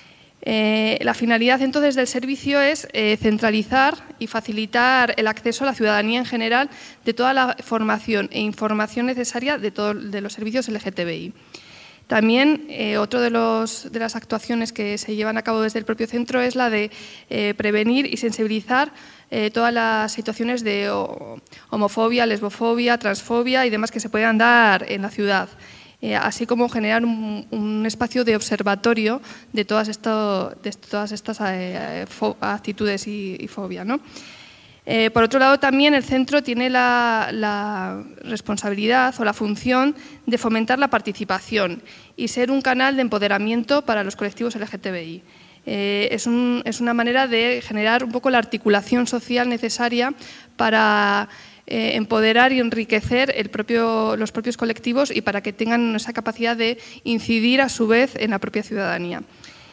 [SPEAKER 6] La finalidad entonces del servicio es centralizar y facilitar el acceso a la ciudadanía en general de toda la formación e información necesaria de los servicios LGTBI. También otra de las actuaciones que se llevan a cabo desde el propio centro es la de prevenir y sensibilizar todas las situaciones de homofobia, lesbofobia, transfobia y demás que se puedan dar en la ciudad. Así como generar un espacio de observatorio de todas estas actitudes y fobia, ¿no? Por otro lado, también el centro tiene la responsabilidad o la función de fomentar la participación y ser un canal de empoderamiento para los colectivos LGTBI. Es una manera de generar un poco la articulación social necesaria para empoderar y enriquecer los propios colectivos y para que tengan esa capacidad de incidir a su vez en la propia ciudadanía.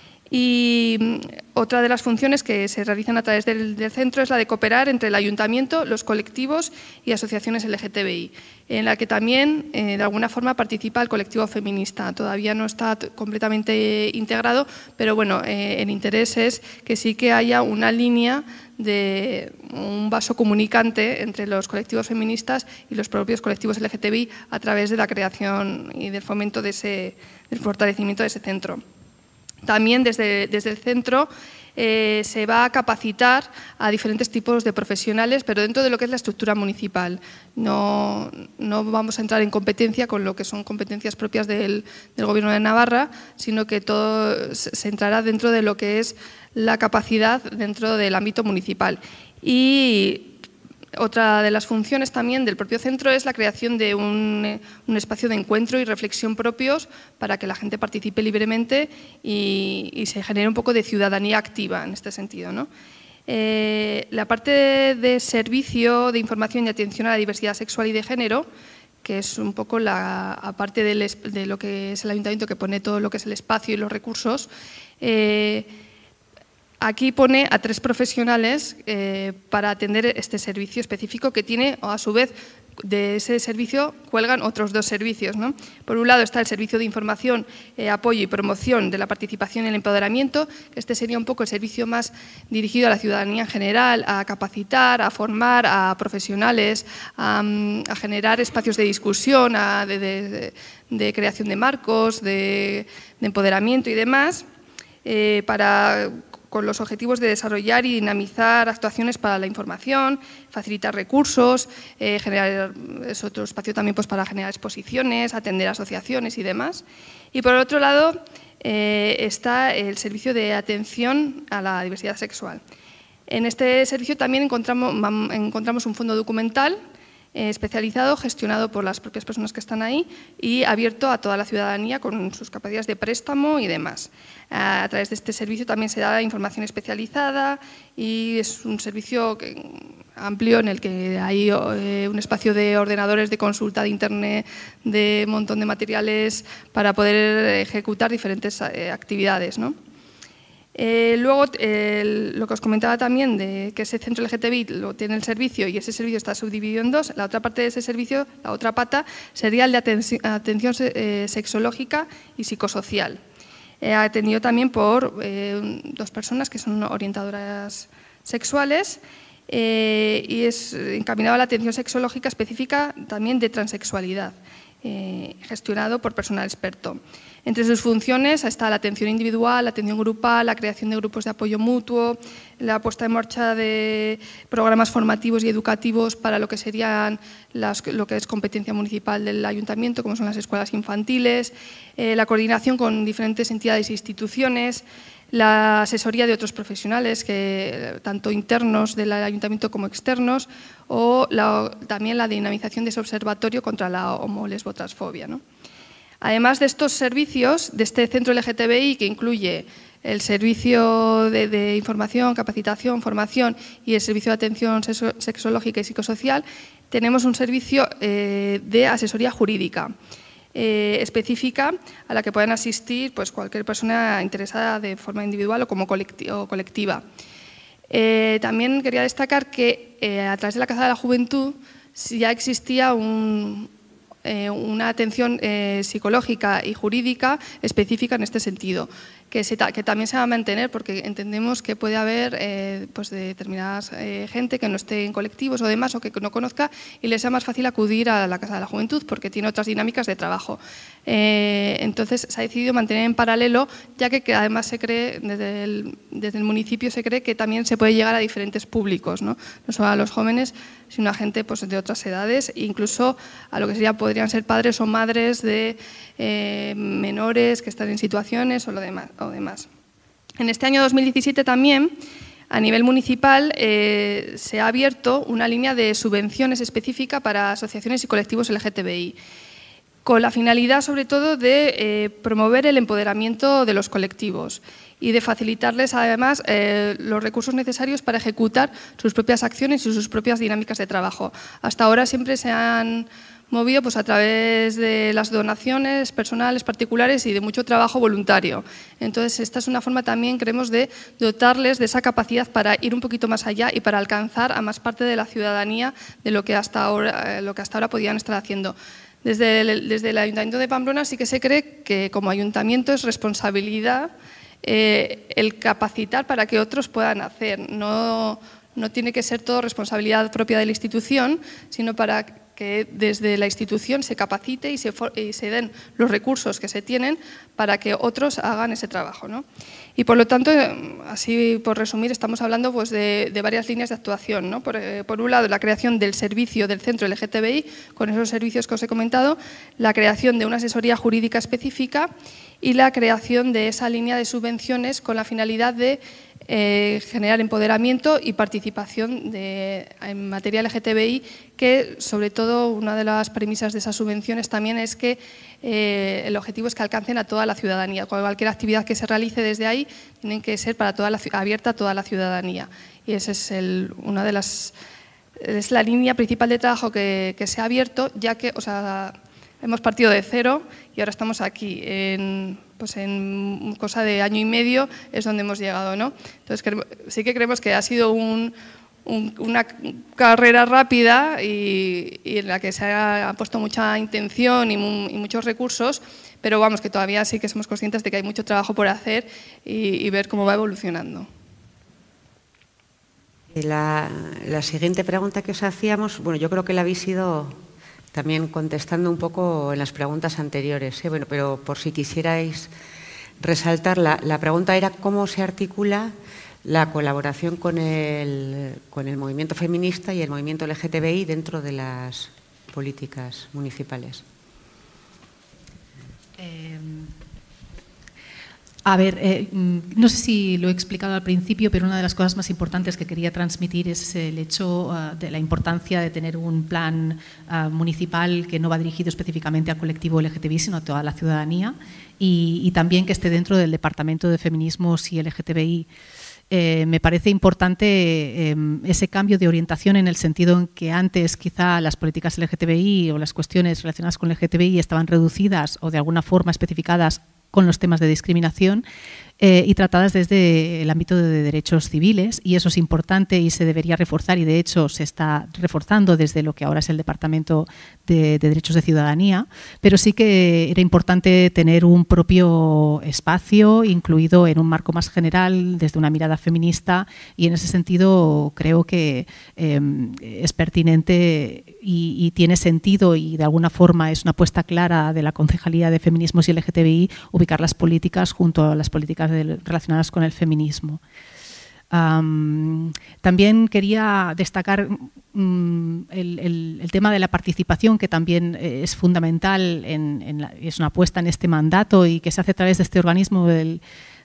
[SPEAKER 6] Y otra de las funciones que se realizan a través del centro es la de cooperar entre el Ayuntamiento, los colectivos y asociaciones LGTBI, en la que también de alguna forma participa el colectivo feminista. Todavía no está completamente integrado, pero bueno, el interés es que sí que haya una línea de un vaso comunicante entre los colectivos feministas y los propios colectivos LGTBI a través de la creación y del fomento del fortalecimiento de ese centro. También desde el centro se va a capacitar a diferentes tipos de profesionales, pero dentro de lo que es la estructura municipal. No vamos a entrar en competencia con lo que son competencias propias del Gobierno de Navarra, sino que todo se entrará dentro de lo que es la capacidad dentro del ámbito municipal. Y otra de las funciones también del propio centro es la creación de un espacio de encuentro y reflexión propios para que la gente participe libremente y se genere un poco de ciudadanía activa en este sentido, ¿no? La parte de servicio de información y atención a la diversidad sexual y de género, que es un poco aparte de lo que es el ayuntamiento, que pone todo lo que es el espacio y los recursos, aquí pone a 3 profesionales para atender este servicio específico que tiene, a su vez, de ese servicio cuelgan otros 2 servicios, ¿no? Por un lado está el servicio de información, apoyo y promoción de la participación y el empoderamiento, que este sería un poco el servicio más dirigido a la ciudadanía en general, a capacitar, a formar a profesionales, a generar espacios de discusión, de creación de marcos, de empoderamiento y demás, con los objetivos de desarrollar y dinamizar actuaciones para la información, facilitar recursos, generar otro espacio también pues, para generar exposiciones, atender asociaciones y demás. Y por otro lado está el servicio de atención a la diversidad sexual. En este servicio también encontramos un fondo documental especializado, gestionado por las propias personas que están ahí y abierto a toda la ciudadanía con sus capacidades de préstamo y demás. A través de este servicio también se da información especializada y es un servicio amplio en el que hay un espacio de ordenadores, de consulta de internet, de un montón de materiales para poder ejecutar diferentes actividades, ¿no? Luego, lo que os comentaba también, de que ese centro LGTBI lo tiene el servicio y ese servicio está subdividido en 2, la otra parte de ese servicio, la otra pata, sería el de atención sexológica y psicosocial. Atendido también por 2 personas que son orientadoras sexuales y es encaminado a la atención sexológica específica también de transexualidad. gestionado por personal experto. Entre sus funciones está la atención individual, la atención grupal, la creación de grupos de apoyo mutuo, la puesta en marcha de programas formativos y educativos para lo que serían lo que es competencia municipal del ayuntamiento, como son las escuelas infantiles, la coordinación con diferentes entidades e instituciones, la asesoría de otros profesionales, tanto internos del ayuntamiento como externos, o también la dinamización de ese observatorio contra la homo-lesbo-transfobia, ¿no? Además de estos servicios, de este centro LGTBI, que incluye el servicio de información, capacitación, formación y el servicio de atención sexológica y psicosocial, tenemos un servicio de asesoría jurídica específica a la que pueden asistir pues, cualquier persona interesada de forma individual o como colectiva. También quería destacar que a través de la Casa de la Juventud ya existía una atención psicológica y jurídica específica en este sentido, que también se va a mantener porque entendemos que puede haber pues determinadas gente que no esté en colectivos o demás o que no conozca y les sea más fácil acudir a la Casa de la Juventud porque tiene otras dinámicas de trabajo. Entonces se ha decidido mantener en paralelo, ya que además se cree, desde el municipio se cree que también se puede llegar a diferentes públicos, no solo a los jóvenes, sino a gente pues, de otras edades, incluso a lo que podrían ser padres o madres de menores que están en situaciones o demás. En este año 2017 también, a nivel municipal, se ha abierto una línea de subvenciones específica para asociaciones y colectivos LGTBI, con la finalidad sobre todo de promover el empoderamiento de los colectivos y de facilitarles además los recursos necesarios para ejecutar sus propias acciones y sus propias dinámicas de trabajo. Hasta ahora siempre se han movido pues, a través de las donaciones personales, particulares y de mucho trabajo voluntario. Entonces, esta es una forma también, creemos, de dotarles de esa capacidad para ir un poquito más allá y para alcanzar a más parte de la ciudadanía de lo que hasta ahora podían estar haciendo. Desde el Ayuntamiento de Pamplona sí que se cree que como ayuntamiento es responsabilidad el capacitar para que otros puedan hacer. No tiene que ser todo responsabilidad propia de la institución, sino para que desde la institución se capacite y se den los recursos que se tienen para que otros hagan ese trabajo, ¿no? Y por lo tanto, así por resumir, estamos hablando pues, de varias líneas de actuación, ¿no? Por un lado, la creación del servicio del centro LGTBI, con esos servicios que os he comentado, la creación de una asesoría jurídica específica y la creación de esa línea de subvenciones con la finalidad de generar empoderamiento y participación en materia LGTBI, que sobre todo una de las premisas de esas subvenciones también es que el objetivo es que alcancen a toda la ciudadanía. Cualquier actividad que se realice desde ahí tiene que ser para abierta a toda la ciudadanía. Y esa es es la línea principal de trabajo que se ha abierto, ya que hemos partido de cero y ahora estamos aquí. Pues en cosa de año y medio es donde hemos llegado, ¿no? Entonces sí que creemos que ha sido una carrera rápida y en la que se ha puesto mucha intención y muchos recursos, pero vamos, que todavía sí que somos conscientes de que hay mucho trabajo por hacer y ver cómo va evolucionando.
[SPEAKER 3] La siguiente pregunta que os hacíamos, bueno, yo creo que la habéis ido también contestando un poco en las preguntas anteriores, bueno, pero por si quisierais resaltar, la pregunta era cómo se articula la colaboración con el movimiento feminista y el movimiento LGTBI dentro de las políticas municipales.
[SPEAKER 4] A ver, no sé si lo he explicado al principio, pero una de las cosas más importantes que quería transmitir es el hecho de la importancia de tener un plan municipal que no va dirigido específicamente al colectivo LGTBI, sino a toda la ciudadanía, y también que esté dentro del Departamento de Feminismos y LGTBI. Me parece importante ese cambio de orientación en el sentido en que antes quizá las políticas LGTBI o las cuestiones relacionadas con LGTBI estaban reducidas o de alguna forma especificadas con los temas de discriminación, y tratadas desde el ámbito de derechos civiles, y eso es importante y se debería reforzar, y de hecho se está reforzando desde lo que ahora es el Departamento de Derechos de Ciudadanía, pero sí que era importante tener un propio espacio incluido en un marco más general desde una mirada feminista, y en ese sentido creo que es pertinente y tiene sentido, y de alguna forma es una apuesta clara de la Concejalía de Feminismos y LGTBI ubicar las políticas junto a las políticas relacionadas con el feminismo. También quería destacar el tema de la participación, que también es fundamental, es una apuesta en este mandato y que se hace a través de este organismo del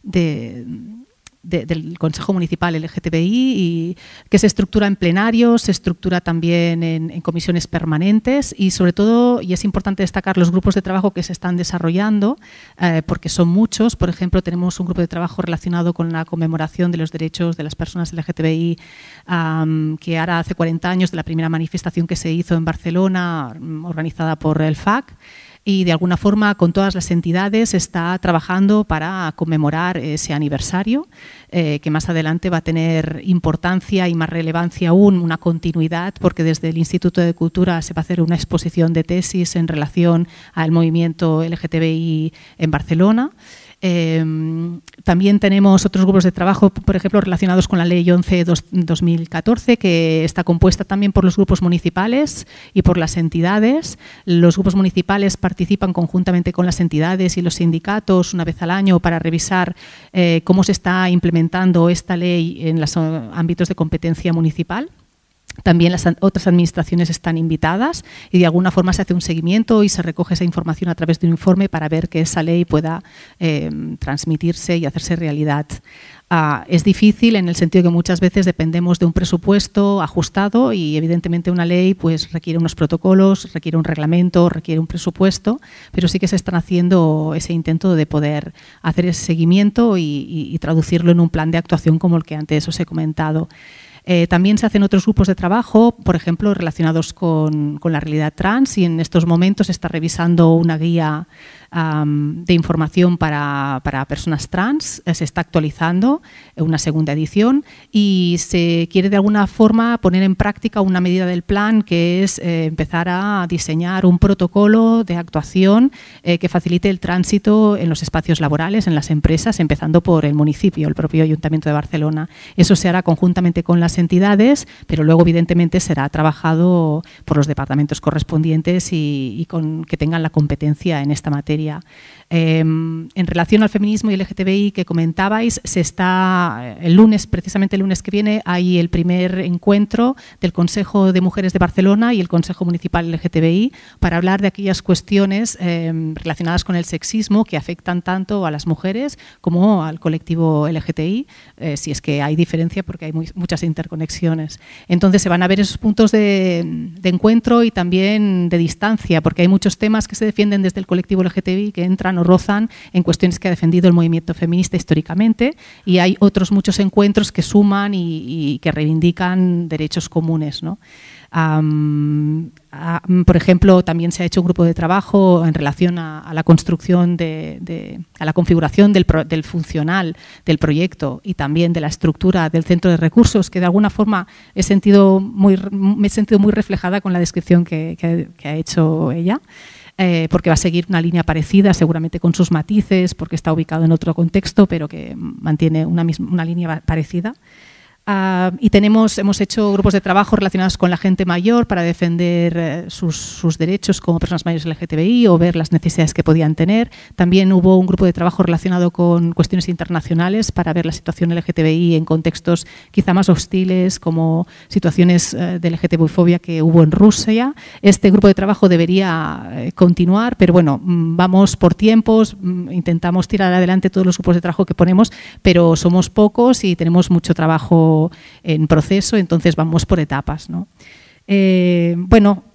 [SPEAKER 4] Consejo Municipal LGTBI, y que se estructura en plenarios, se estructura también en comisiones permanentes, y sobre todo, y es importante destacar los grupos de trabajo que se están desarrollando, porque son muchos. Por ejemplo, tenemos un grupo de trabajo relacionado con la conmemoración de los derechos de las personas LGTBI, que ahora hace 40 años de la primera manifestación que se hizo en Barcelona, organizada por el FAC, y de alguna forma con todas las entidades está trabajando para conmemorar ese aniversario, que más adelante va a tener importancia y más relevancia aún, una continuidad, porque desde el Instituto de Cultura se va a hacer una exposición de tesis en relación al movimiento LGTBI en Barcelona. También tenemos otros grupos de trabajo, por ejemplo, relacionados con la Ley 11/2014, que está compuesta también por los grupos municipales y por las entidades. Los grupos municipales participan conjuntamente con las entidades y los sindicatos una vez al año para revisar cómo se está implementando esta ley en los ámbitos de competencia municipal. También las otras administraciones están invitadas, y de alguna forma se hace un seguimiento y se recoge esa información a través de un informe para ver que esa ley pueda transmitirse y hacerse realidad. Es difícil en el sentido que muchas veces dependemos de un presupuesto ajustado, y evidentemente una ley pues requiere unos protocolos, requiere un reglamento, requiere un presupuesto, pero sí que se están haciendo ese intento de poder hacer ese seguimiento y traducirlo en un plan de actuación como el que antes os he comentado. También se hacen otros grupos de trabajo, por ejemplo, relacionados con la realidad trans, y en estos momentos se está revisando una guía de información para personas trans, se está actualizando una segunda edición, y se quiere de alguna forma poner en práctica una medida del plan, que es empezar a diseñar un protocolo de actuación que facilite el tránsito en los espacios laborales, en las empresas, empezando por el municipio, el propio Ayuntamiento de Barcelona. Eso se hará conjuntamente con las entidades, pero luego evidentemente será trabajado por los departamentos correspondientes y que tengan la competencia en esta materia. En relación al feminismo y LGTBI que comentabais, el lunes, precisamente el lunes que viene, hay el primer encuentro del Consejo de Mujeres de Barcelona y el Consejo Municipal LGTBI para hablar de aquellas cuestiones relacionadas con el sexismo que afectan tanto a las mujeres como al colectivo LGTBI, si es que hay diferencia, porque hay muchas interconexiones. Entonces se van a ver esos puntos de encuentro y también de distancia, porque hay muchos temas que se defienden desde el colectivo LGTBI que entran o rozan en cuestiones que ha defendido el movimiento feminista históricamente, y hay otros muchos encuentros que suman y que reivindican derechos comunes, ¿no? Por ejemplo, también se ha hecho un grupo de trabajo en relación a la construcción, a la configuración del funcional del proyecto y también de la estructura del centro de recursos, que de alguna forma me he sentido muy reflejada con la descripción que ha hecho ella. Porque va a seguir una línea parecida, seguramente con sus matices, porque está ubicado en otro contexto, pero que mantiene una línea parecida. Y hemos hecho grupos de trabajo relacionados con la gente mayor para defender sus derechos como personas mayores LGTBI o ver las necesidades que podían tener. También hubo un grupo de trabajo relacionado con cuestiones internacionales para ver la situación LGTBI en contextos quizá más hostiles, como situaciones de LGTBI-fobia que hubo en Rusia. Este grupo de trabajo debería continuar, pero bueno, vamos por tiempos, intentamos tirar adelante todos los grupos de trabajo que ponemos, pero somos pocos y tenemos mucho trabajo en proceso, entonces vamos por etapas, ¿no? Bueno,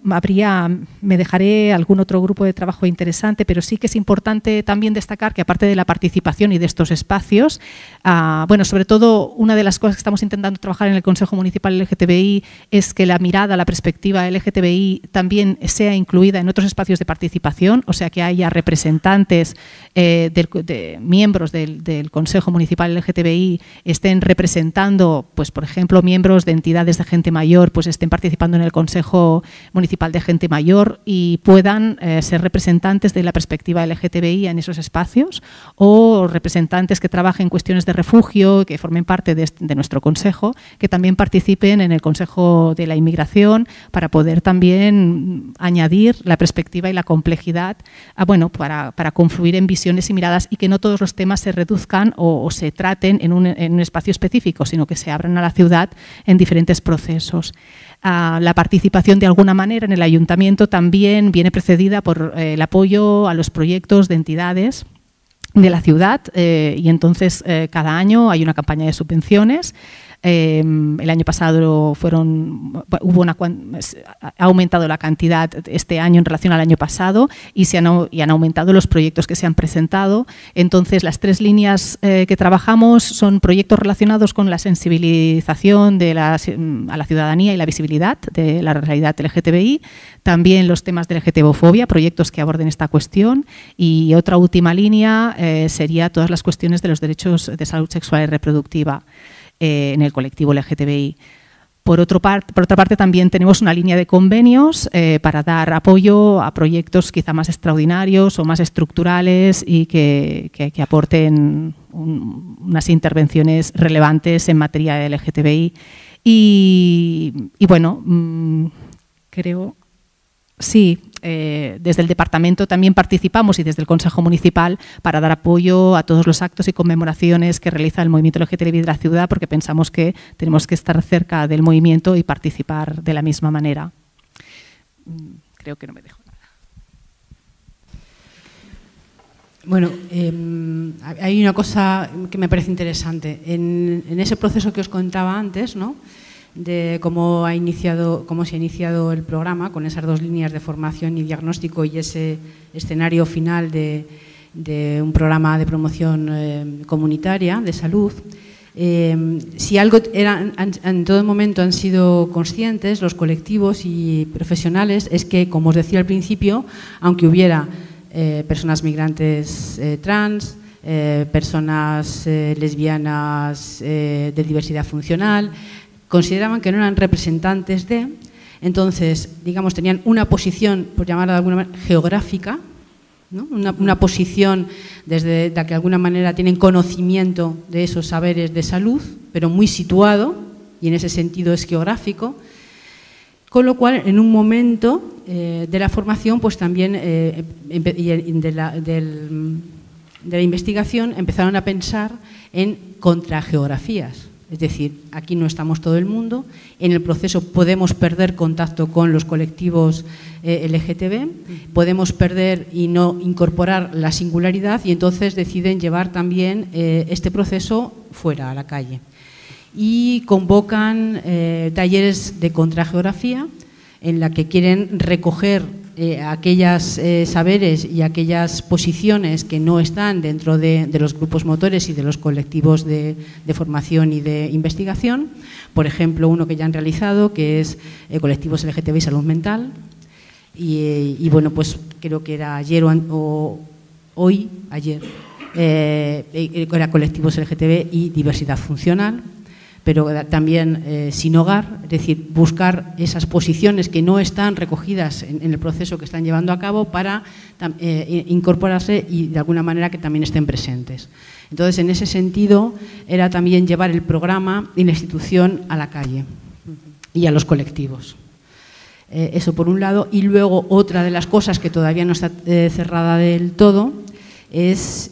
[SPEAKER 4] me dejaré algún otro grupo de trabajo interesante, pero sí que es importante también destacar que aparte de la participación y de estos espacios, bueno, sobre todo una de las cosas que estamos intentando trabajar en el Consejo Municipal LGTBI es que la mirada, la perspectiva LGTBI también sea incluida en otros espacios de participación, o sea, que haya representantes de miembros del Consejo Municipal LGTBI estén representando, pues por ejemplo, miembros de entidades de gente mayor, pues estén participando en el Consejo Municipal de Gente Mayor y puedan ser representantes de la perspectiva LGTBI en esos espacios, o representantes que trabajen en cuestiones de refugio, que formen parte de nuestro Consejo, que también participen en el Consejo de la Inmigración para poder también añadir la perspectiva y la complejidad para confluir en visiones y miradas, y que no todos los temas se reduzcan o se traten en un espacio específico, sino que se abran a la ciudad en diferentes procesos. La participación de alguna manera en el ayuntamiento también viene precedida por el apoyo a los proyectos de entidades de la ciudad, y entonces cada año hay una campaña de subvenciones. El año pasado ha aumentado la cantidad este año en relación al año pasado y han aumentado los proyectos que se han presentado. Entonces, las 3 líneas que trabajamos son proyectos relacionados con la sensibilización a la ciudadanía y la visibilidad de la realidad LGTBI, también los temas de LGTBofobia, proyectos que aborden esta cuestión, y otra última línea sería todas las cuestiones de los derechos de salud sexual y reproductiva en el colectivo LGTBI. Por otra parte, también tenemos una línea de convenios para dar apoyo a proyectos quizá más extraordinarios o más estructurales y que aporten unas intervenciones relevantes en materia de LGTBI. Y bueno, creo... Sí, desde el departamento también participamos, y desde el Consejo Municipal, para dar apoyo a todos los actos y conmemoraciones que realiza el movimiento LGTBI de la ciudad, porque pensamos que tenemos que estar cerca del movimiento y participar de la misma manera. Creo que no me dejo nada.
[SPEAKER 5] Bueno, hay una cosa que me parece interesante. En ese proceso que os contaba antes, ¿no?, de cómo se ha iniciado el programa con esas 2 líneas de formación y diagnóstico y ese escenario final de un programa de promoción comunitaria de salud. Si algo en todo momento han sido conscientes los colectivos y profesionales es que, como os decía al principio, aunque hubiera personas migrantes trans, personas lesbianas de diversidad funcional, consideraban que no eran representantes de, entonces, digamos, tenían una posición, por llamarla de alguna manera, geográfica, ¿no? Una posición desde la que de alguna manera tienen conocimiento de esos saberes de salud, pero muy situado, y en ese sentido es geográfico, con lo cual, en un momento de la formación, pues también de la investigación, empezaron a pensar en contrageografías. Es decir, aquí no estamos todo el mundo, en el proceso podemos perder contacto con los colectivos LGTB, podemos perder y no incorporar la singularidad, y entonces deciden llevar también este proceso fuera, a la calle. Y convocan talleres de contrageografía en la que quieren recoger aquellos saberes y aquellas posiciones que no están dentro de los grupos motores y de los colectivos de formación y de investigación. Por ejemplo, uno que ya han realizado, que es colectivos LGTBI y salud mental. Y bueno, pues creo que era ayer ayer, era colectivos LGTB y diversidad funcional, pero también sin hogar, es decir, buscar esas posiciones que no están recogidas en el proceso que están llevando a cabo para incorporarse y de alguna manera que también estén presentes. Entonces, en ese sentido, era también llevar el programa y la institución a la calle y a los colectivos. Eso por un lado. Y luego, otra de las cosas que todavía no está cerrada del todo es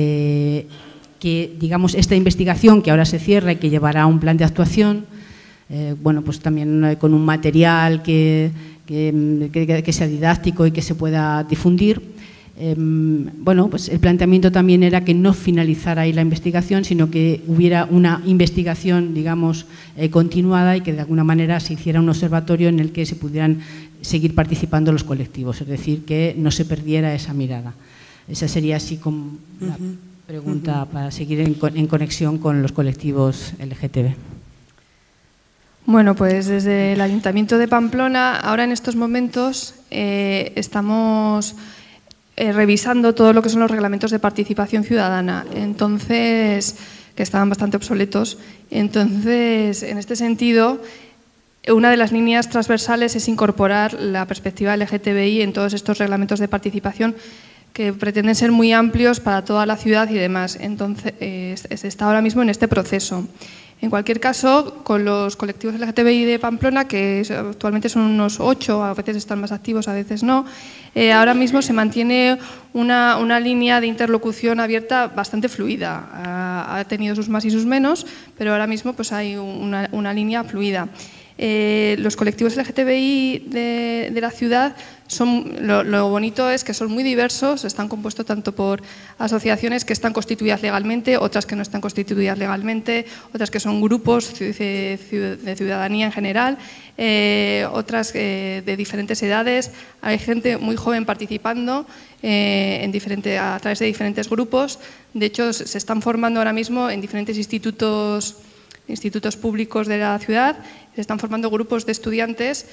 [SPEAKER 5] que, digamos, esta investigación que ahora se cierra y que llevará a un plan de actuación, bueno, pues también con un material que sea didáctico y que se pueda difundir, Bueno, pues el planteamiento también era que no finalizara ahí la investigación, sino que hubiera una investigación, digamos, continuada y que de alguna manera se hiciera un observatorio en el que se pudieran seguir participando los colectivos, es decir, que no se perdiera esa mirada. Esa sería así como la pregunta para seguir en conexión con los colectivos LGTB.
[SPEAKER 6] Bueno, pues desde el Ayuntamiento de Pamplona, ahora en estos momentos estamos revisando todo lo que son los reglamentos de participación ciudadana, entonces, que estaban bastante obsoletos. Entonces, en este sentido, una de las líneas transversales es incorporar la perspectiva LGTBI en todos estos reglamentos de participación que pretenden ser muy amplios para toda la ciudad y demás. Entonces, se está ahora mismo en este proceso. En cualquier caso, con los colectivos LGTBI de Pamplona, que actualmente son unos 8, a veces están más activos, a veces no, ahora mismo se mantiene una línea de interlocución abierta bastante fluida. Ha tenido sus más y sus menos, pero ahora mismo pues hay una línea fluida. Los colectivos LGTBI de la ciudad, lo bonito es que son muy diversos, están compuestos tanto por asociaciones que están constituidas legalmente, otras que no están constituidas legalmente, otras que son grupos de ciudadanía en general, otras de diferentes edades. Hay gente muy joven participando a través de diferentes grupos. De hecho, se están formando ahora mismo en diferentes institutos públicos de la ciudad, se están formando grupos de estudiantes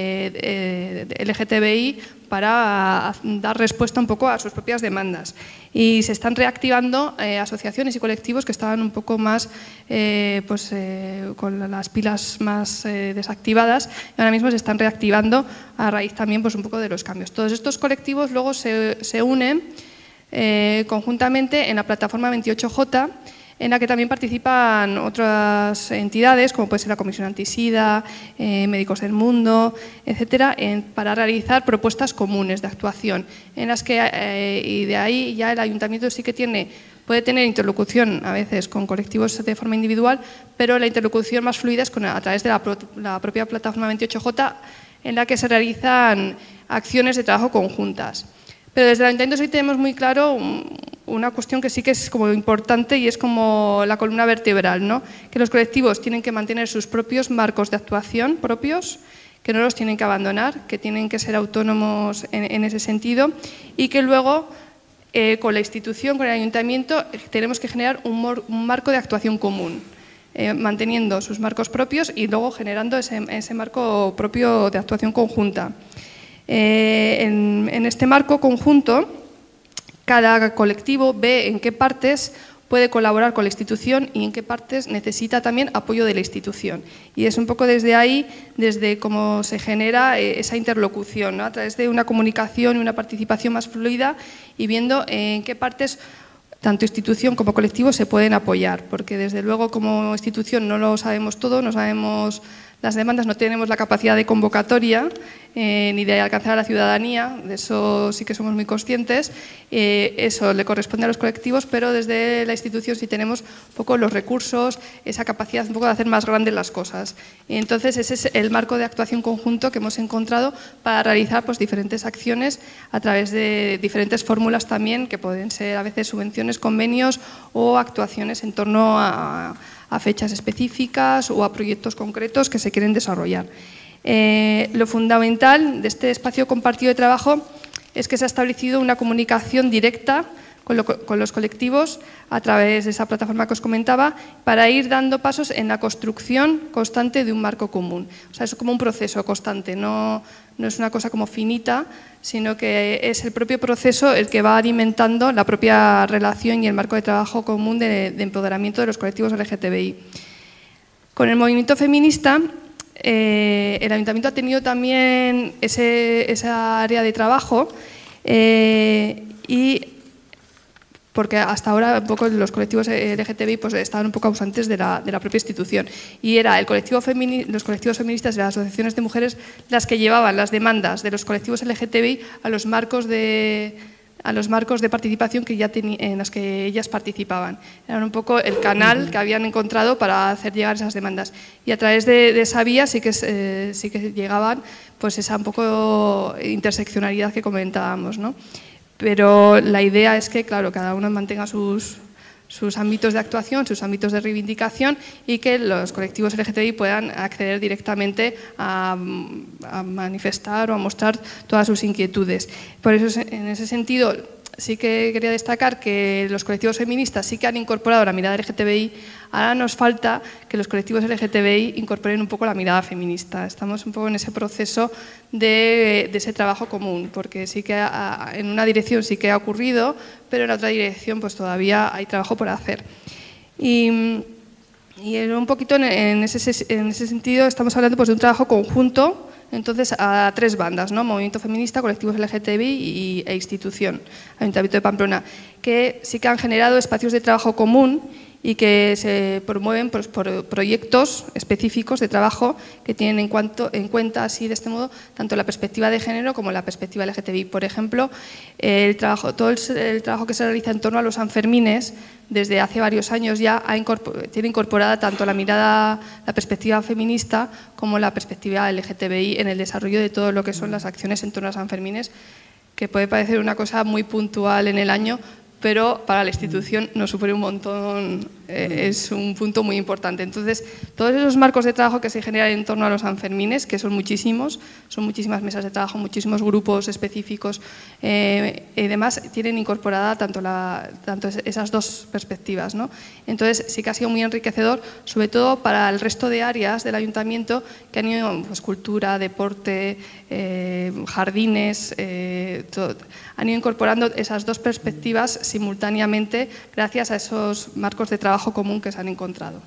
[SPEAKER 6] LGTBI para dar respuesta un poco a sus propias demandas. Y se están reactivando asociaciones y colectivos que estaban un poco más con las pilas más desactivadas, y ahora mismo se están reactivando a raíz también pues, un poco de los cambios. Todos estos colectivos luego se unen conjuntamente en la plataforma 28J, en la que también participan otras entidades, como puede ser la Comisión Antisida, Médicos del Mundo, etcétera, para realizar propuestas comunes de actuación, en las que, y de ahí ya el Ayuntamiento sí que puede tener interlocución a veces con colectivos de forma individual, pero la interlocución más fluida es a través de la propia plataforma 28J, en la que se realizan acciones de trabajo conjuntas. Pero desde el Ayuntamiento sí tenemos muy claro una cuestión que sí que es como importante y es como la columna vertebral, ¿no? Que los colectivos tienen que mantener sus propios marcos de actuación propios, que no los tienen que abandonar, que tienen que ser autónomos en ese sentido, y que luego con la institución, con el Ayuntamiento, tenemos que generar un marco de actuación común, manteniendo sus marcos propios y luego generando ese marco propio de actuación conjunta. En este marco conjunto, cada colectivo ve en qué partes puede colaborar con la institución y en qué partes necesita también apoyo de la institución. Y es un poco desde ahí, desde cómo se genera esa interlocución, ¿no? A través de una comunicación y una participación más fluida y viendo en qué partes tanto institución como colectivo se pueden apoyar, porque desde luego como institución no lo sabemos todo, no sabemos las demandas, no tenemos la capacidad de convocatoria ni de alcanzar a la ciudadanía, de eso sí que somos muy conscientes, eso le corresponde a los colectivos, pero desde la institución sí tenemos un poco los recursos, esa capacidad un poco de hacer más grandes las cosas. Y entonces ese es el marco de actuación conjunto que hemos encontrado para realizar pues, diferentes acciones a través de diferentes fórmulas también, que pueden ser a veces subvenciones, convenios o actuaciones en torno a fechas específicas o a proyectos concretos que se quieren desarrollar. Lo fundamental de este espacio compartido de trabajo es que se ha establecido una comunicación directa con los colectivos a través de esa plataforma que os comentaba para ir dando pasos en la construcción constante de un marco común. O sea, es como un proceso constante, no es una cosa como finita, sino que es el propio proceso el que va alimentando la propia relación y el marco de trabajo común de empoderamiento de los colectivos LGTBI. Con el movimiento feminista, el Ayuntamiento ha tenido también esa área de trabajo y porque hasta ahora un poco los colectivos LGTBI pues, estaban un poco ausentes de la propia institución y era los colectivos feministas de las asociaciones de mujeres las que llevaban las demandas de los colectivos LGTBI a los marcos de participación que ya en los que ellas participaban. Eran un poco el canal que habían encontrado para hacer llegar esas demandas y a través de esa vía sí que llegaban pues esa un poco interseccionalidad que comentábamos, ¿no? pero la idea es que, claro, cada uno mantenga sus ámbitos de actuación, sus ámbitos de reivindicación y que los colectivos LGTBI puedan acceder directamente a manifestar o a mostrar todas sus inquietudes. Por eso, en ese sentido, sí que quería destacar que los colectivos feministas sí que han incorporado la mirada LGTBI. Ahora nos falta que los colectivos LGTBI incorporen un poco la mirada feminista. Estamos un poco en ese proceso de ese trabajo común, porque sí que en una dirección sí que ha ocurrido, pero en la otra dirección pues todavía hay trabajo por hacer. Y un poquito en ese sentido estamos hablando pues de un trabajo conjunto, entonces a tres bandas, ¿no? Movimiento feminista, colectivos LGTBI e institución, Ayuntamiento de Pamplona, que sí que han generado espacios de trabajo común y que se promueven pues, por proyectos específicos de trabajo que tienen en cuenta así de este modo tanto la perspectiva de género como la perspectiva LGTBI. Por ejemplo, todo el trabajo que se realiza en torno a los Sanfermines desde hace varios años ya tiene incorporada tanto la perspectiva feminista como la perspectiva LGTBI en el desarrollo de todo lo que son las acciones en torno a Sanfermines, que puede parecer una cosa muy puntual en el año, pero para la institución nos supone un montón, es un punto muy importante. Entonces, todos esos marcos de trabajo que se generan en torno a los Sanfermines, que son muchísimas mesas de trabajo, muchísimos grupos específicos y demás, tienen incorporada tanto esas dos perspectivas, ¿no? Entonces, sí que ha sido muy enriquecedor, sobre todo para el resto de áreas del ayuntamiento que han ido, pues, cultura, deporte, jardines, han ido incorporando esas dos perspectivas simultáneamente gracias a esos marcos de trabajo común que se han encontrado.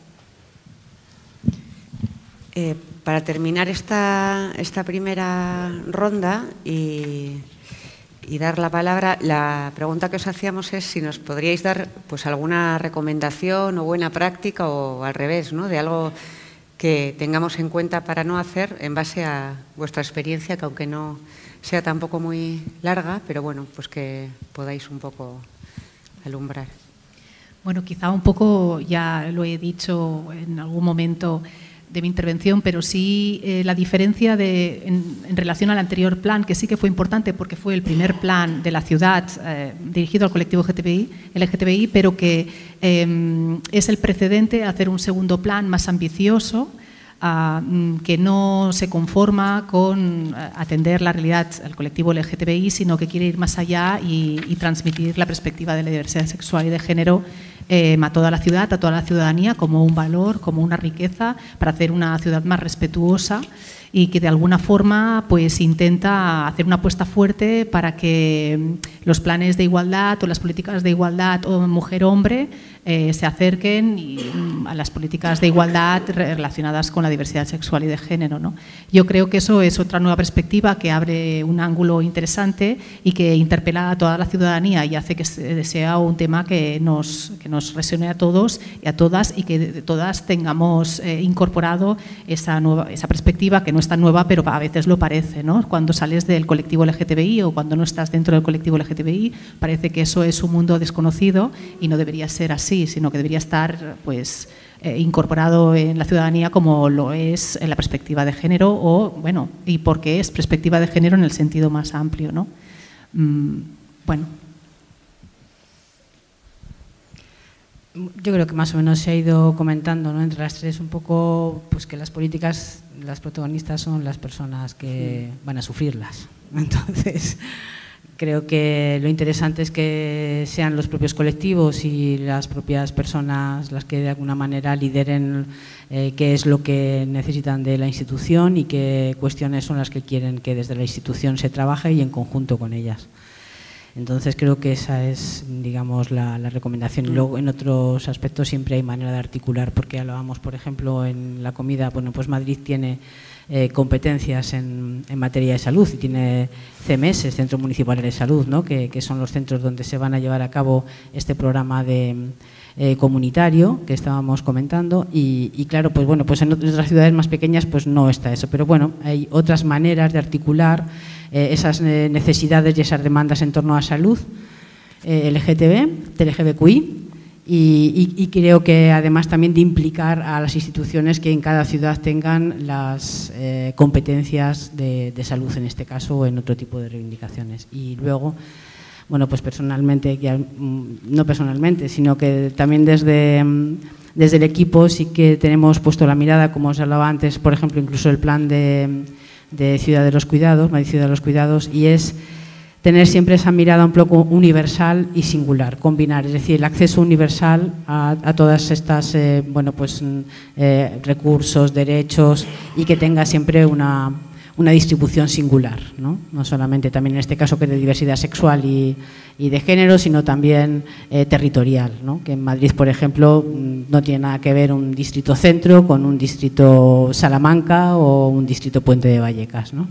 [SPEAKER 3] Para terminar esta primera ronda y dar la palabra, la pregunta que os hacíamos es si nos podríais dar pues alguna recomendación o buena práctica o al revés, ¿no? De algo que tengamos en cuenta para no hacer en base a vuestra experiencia, que aunque no sea tampoco muy larga, pero bueno, pues que podáis un poco alumbrar.
[SPEAKER 4] Bueno, quizá un poco ya lo he dicho en algún momento de mi intervención, pero sí la diferencia en relación al anterior plan, que sí que fue importante porque fue el primer plan de la ciudad dirigido al colectivo LGTBI, pero que es el precedente a hacer un segundo plan más ambicioso, que no se conforma con atender la realidad al colectivo LGTBI, sino que quiere ir más allá y transmitir la perspectiva de la diversidad sexual y de género a toda la ciudad, a toda la ciudadanía, como un valor, como una riqueza, para hacer una ciudad más respetuosa y que de alguna forma pues intenta hacer una apuesta fuerte para que los planes de igualdad o las políticas de igualdad o mujer-hombre se acerquen a las políticas de igualdad relacionadas con la diversidad sexual y de género, ¿no? Yo creo que eso es otra nueva perspectiva que abre un ángulo interesante y que interpela a toda la ciudadanía y hace que sea un tema que nos resuene a todos y a todas y que todas tengamos incorporado esa perspectiva que no es tan nueva, pero a veces lo parece, ¿no? Cuando sales del colectivo LGTBI o cuando no estás dentro del colectivo LGTBI, parece que eso es un mundo desconocido y no debería ser así, sino que debería estar pues incorporado en la ciudadanía como lo es en la perspectiva de género o, bueno, y porque es perspectiva de género en el sentido más amplio, ¿no? Bueno.
[SPEAKER 5] Yo creo que más o menos se ha ido comentando, ¿no? Entre las tres un poco pues que las políticas, las protagonistas son las personas que van a sufrirlas. Entonces, creo que lo interesante es que sean los propios colectivos y las propias personas las que de alguna manera lideren qué es lo que necesitan de la institución y qué cuestiones son las que quieren que desde la institución se trabaje y en conjunto con ellas. Entonces creo que esa es, digamos, la recomendación. Y luego en otros aspectos siempre hay manera de articular, porque hablábamos, por ejemplo, en la comida, bueno, pues Madrid tiene competencias en materia de salud y tiene CMS, Centros Municipales de Salud, ¿no? que son los centros donde se van a llevar a cabo este programa de comunitario que estábamos comentando y claro, pues bueno, pues en otras ciudades más pequeñas pues no está eso, pero bueno, hay otras maneras de articular esas necesidades y esas demandas en torno a salud, LGBTQI y creo que además también de implicar a las instituciones que en cada ciudad tengan las competencias de salud en este caso o en otro tipo de reivindicaciones. Y luego, bueno, pues personalmente, no personalmente, sino que también desde el equipo sí que tenemos puesto la mirada, como os hablaba antes, por ejemplo, incluso el plan de Ciudad de los Cuidados, Madrid Ciudad de los Cuidados, y es tener siempre esa mirada un poco universal y singular, combinar, es decir, el acceso universal a todas estas recursos, derechos, y que tenga siempre una distribución singular, ¿no? No solamente también en este caso que de diversidad sexual y de género, sino también territorial, ¿no? Que en Madrid, por ejemplo, no tiene nada que ver un distrito centro con un distrito Salamanca o un distrito Puente de Vallecas, ¿no?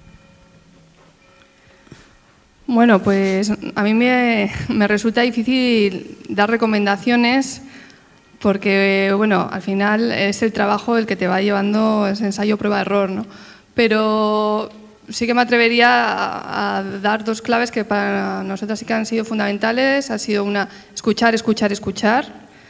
[SPEAKER 6] Bueno, pues a mí me resulta difícil dar recomendaciones porque, bueno, al final es el trabajo el que te va llevando, es ensayo, prueba, error, ¿no? Pero sí que me atrevería a dar dos claves que para nosotras sí que han sido fundamentales. Ha sido una, escuchar, escuchar, escuchar.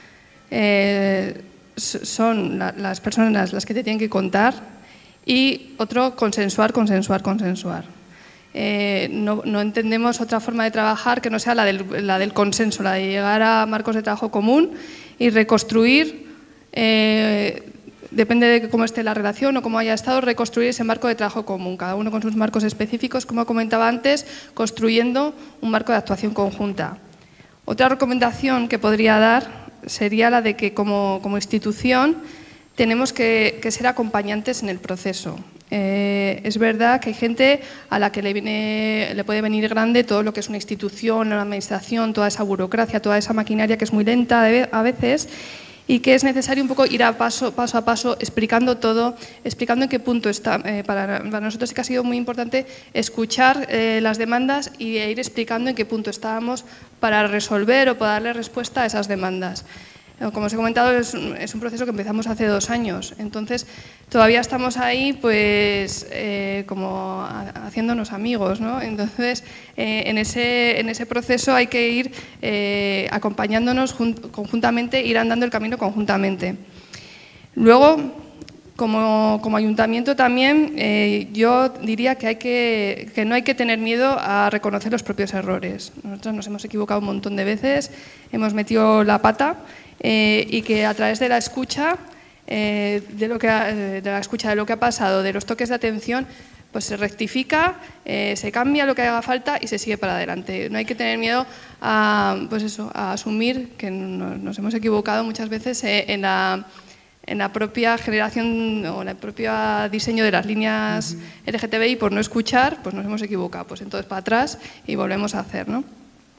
[SPEAKER 6] Son las personas las que te tienen que contar. Y otro, consensuar, consensuar, consensuar. No entendemos otra forma de trabajar que no sea la del consenso, la de llegar a marcos de trabajo común y reconstruir, depende de cómo esté la relación o cómo haya estado, reconstruir ese marco de trabajo común, cada uno con sus marcos específicos, como comentaba antes, construyendo un marco de actuación conjunta. Otra recomendación que podría dar sería la de que como institución tenemos que ser acompañantes en el proceso. Es verdad que hay gente a la que le puede venir grande todo lo que es una institución, una administración, toda esa burocracia, toda esa maquinaria que es muy lenta a veces, y que es necesario un poco ir paso a paso explicando todo, explicando en qué punto está. Para nosotros sí que ha sido muy importante escuchar las demandas y ir explicando en qué punto estábamos para resolver o para darle respuesta a esas demandas. Como os he comentado, es un proceso que empezamos hace 2 años, entonces todavía estamos ahí pues como haciéndonos amigos, ¿no? Entonces en ese proceso hay que ir acompañándonos conjuntamente, ir andando el camino conjuntamente. Luego, como ayuntamiento también, yo diría que no hay que tener miedo a reconocer los propios errores. Nosotros nos hemos equivocado un montón de veces, hemos metido la pata, y que a través de la escucha, de lo que ha pasado, de los toques de atención, pues se rectifica, se cambia lo que haga falta y se sigue para adelante. No hay que tener miedo a asumir que nos hemos equivocado muchas veces en la propia generación o en el propio diseño de las líneas LGTBI. Por no escuchar, pues nos hemos equivocado. Pues entonces para atrás y volvemos a hacer, ¿no?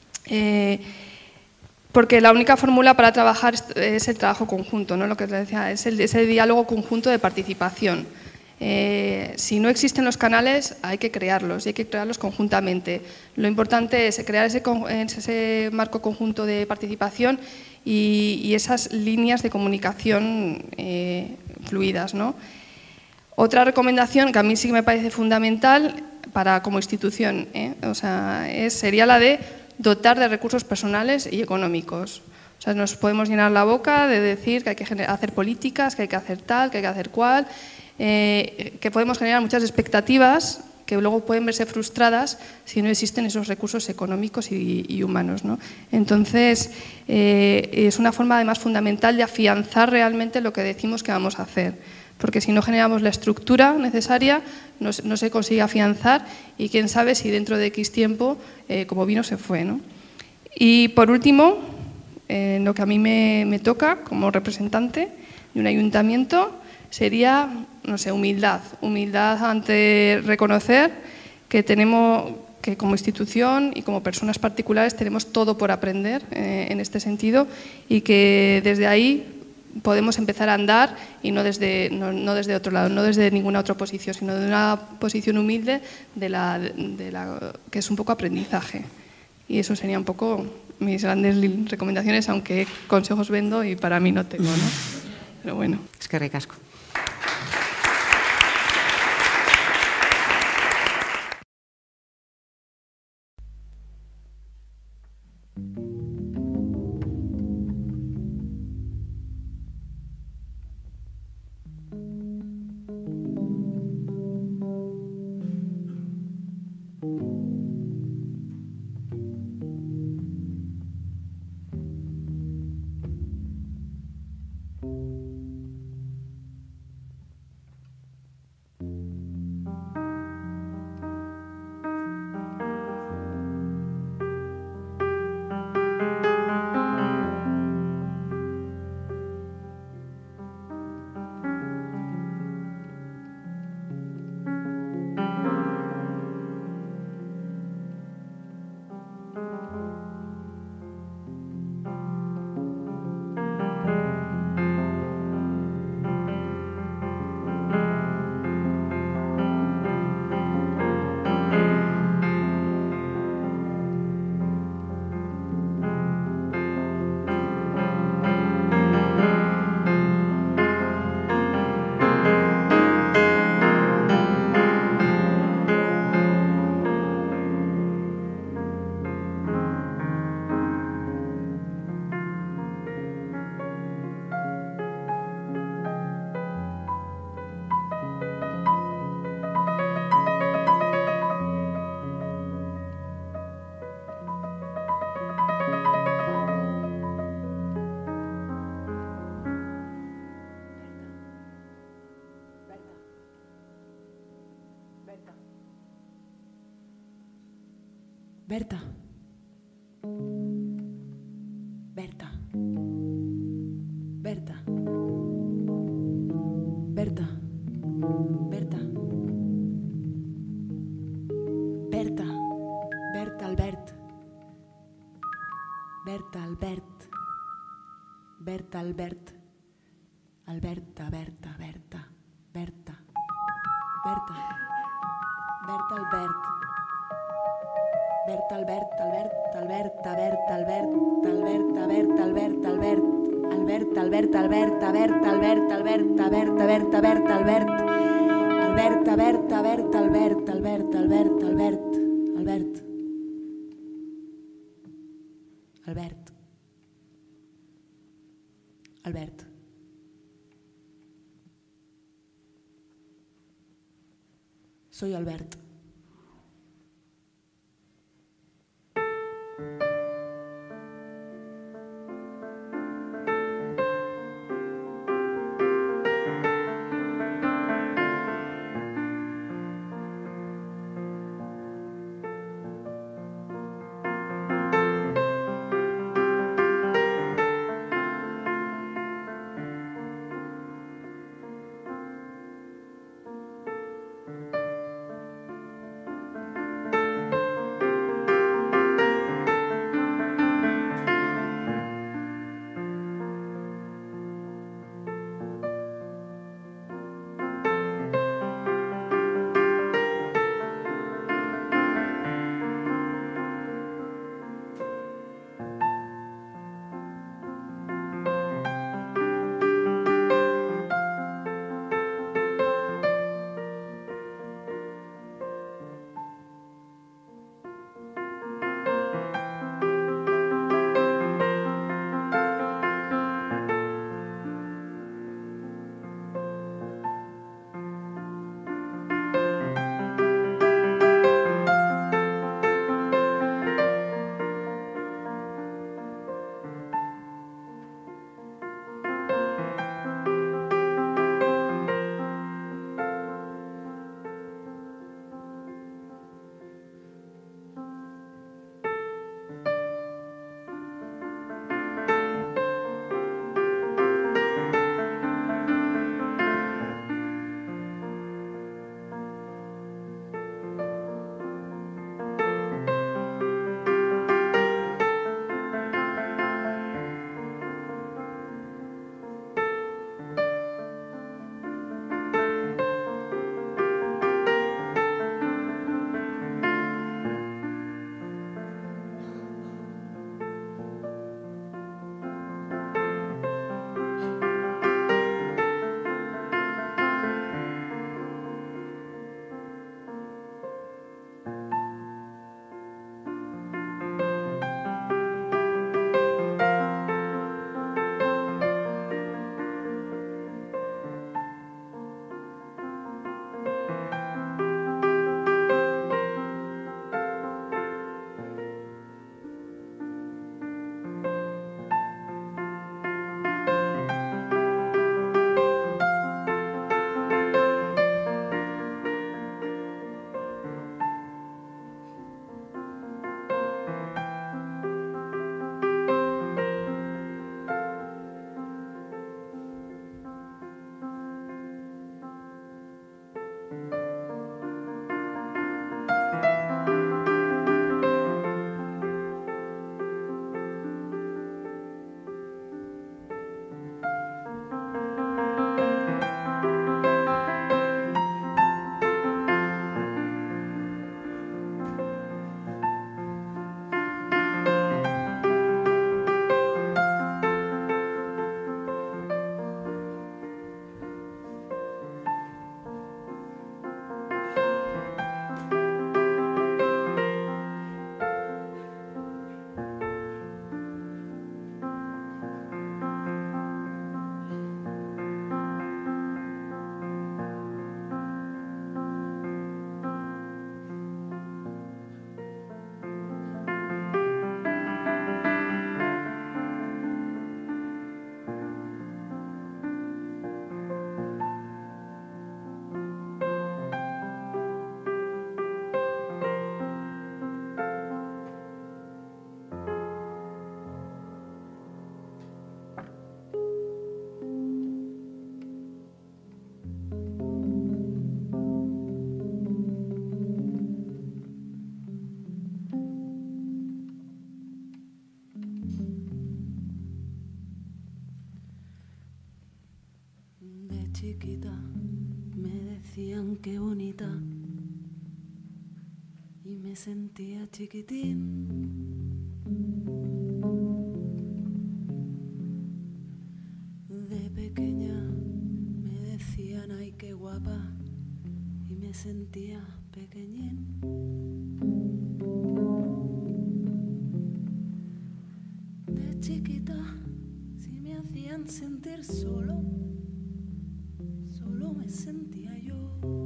[SPEAKER 6] Porque la única fórmula para trabajar es el trabajo conjunto, ¿no? Lo que os decía, es ese diálogo conjunto de participación. Si no existen los canales, hay que crearlos y hay que crearlos conjuntamente. Lo importante es crear ese marco conjunto de participación y esas líneas de comunicación fluidas, ¿no? Otra recomendación que a mí sí que me parece fundamental como institución, sería la de dotar de recursos personales y económicos. O sea, nos podemos llenar la boca de decir que hay que hacer políticas, que hay que hacer tal, que hay que hacer cual, que podemos generar muchas expectativas que luego pueden verse frustradas si no existen esos recursos económicos y humanos, ¿no? Entonces, es una forma además fundamental de afianzar realmente lo que decimos que vamos a hacer. Porque si no generamos la estructura necesaria, no se consigue afianzar y quién sabe si dentro de X tiempo, como vino, se fue, ¿no? Y por último, lo que a mí me toca como representante de un ayuntamiento sería, no sé, humildad. Humildad ante reconocer que como institución y como personas particulares tenemos todo por aprender en este sentido y que desde ahí podemos empezar a andar y no desde otro lado, no desde ninguna otra posición, sino de una posición humilde que es un poco aprendizaje. Y eso sería un poco mis grandes recomendaciones, aunque consejos vendo y para mí no tengo, ¿no? Pero bueno.
[SPEAKER 3] Es que ricasco.
[SPEAKER 7] Berta. Berta. Berta. Berta. Berta. Berta. Berta Albert. Berta Albert. Berta Albert. Alberta, Berta, Berta. Berta. Berta. Berta Albert. Berta Albert, Albert, Alberta, Berta, Albert, Alberta, Berta, Albert, Albert. Alberta, Alberta, Alberta, Berta, Alberta, Alberta, Berta, Berta, Berta, Albert. Alberta, Berta, Berta, Alberta, Alberta, Alberta, Albert, Albert. Albert. Albert. Soy Albert. me sentía chiquitín. De pequeña me decían ay qué guapa y me sentía pequeñín. De chiquita si me hacían sentir solo, solo me sentía yo.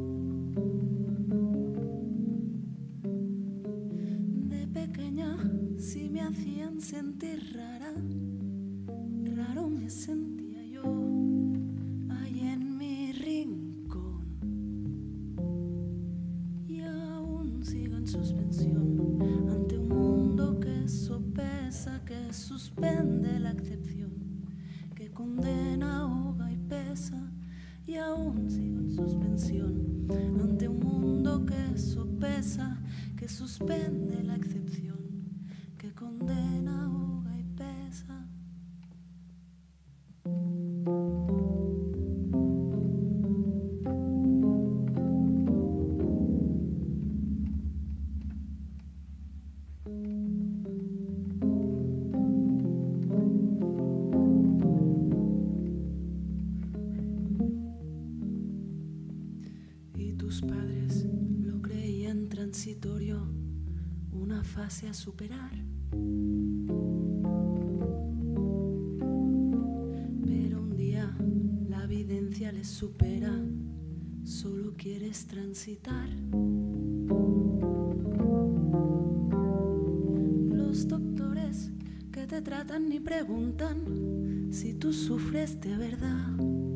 [SPEAKER 7] De pequeña si me hacían sentir rara, raro me sentía yo. Ahí en mi rincón y aún sigo en suspensión ante un mundo que sopesa, que suspende la excepción, que condena, ahoga y pesa. Y aún sigo en suspensión ante un mundo que sopesa, que suspende la excepción, que condena, ahoga y pesa. Una fase a superar, pero un día la evidencia les supera, solo quieres transitar. Los doctores que te tratan ni preguntan si tú sufres de verdad.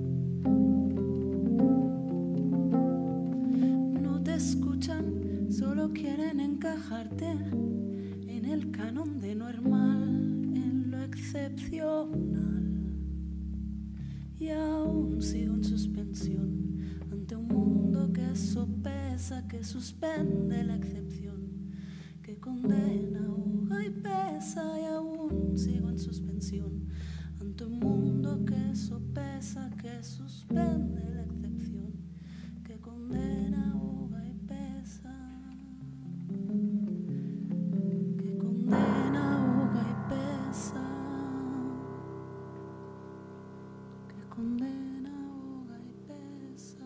[SPEAKER 7] No te escuchan, solo quieren encajarte en el canon de normal, en lo excepcional. Y aún sigo en suspensión ante un mundo que sopesa, que suspende la excepción, que condena, ahoga y pesa. Y aún sigo en suspensión ante un mundo que sopesa, que suspende la excepción, que condena, ahoga y pesa. Que condena, ahoga y pesa. Que condena, ahoga y pesa.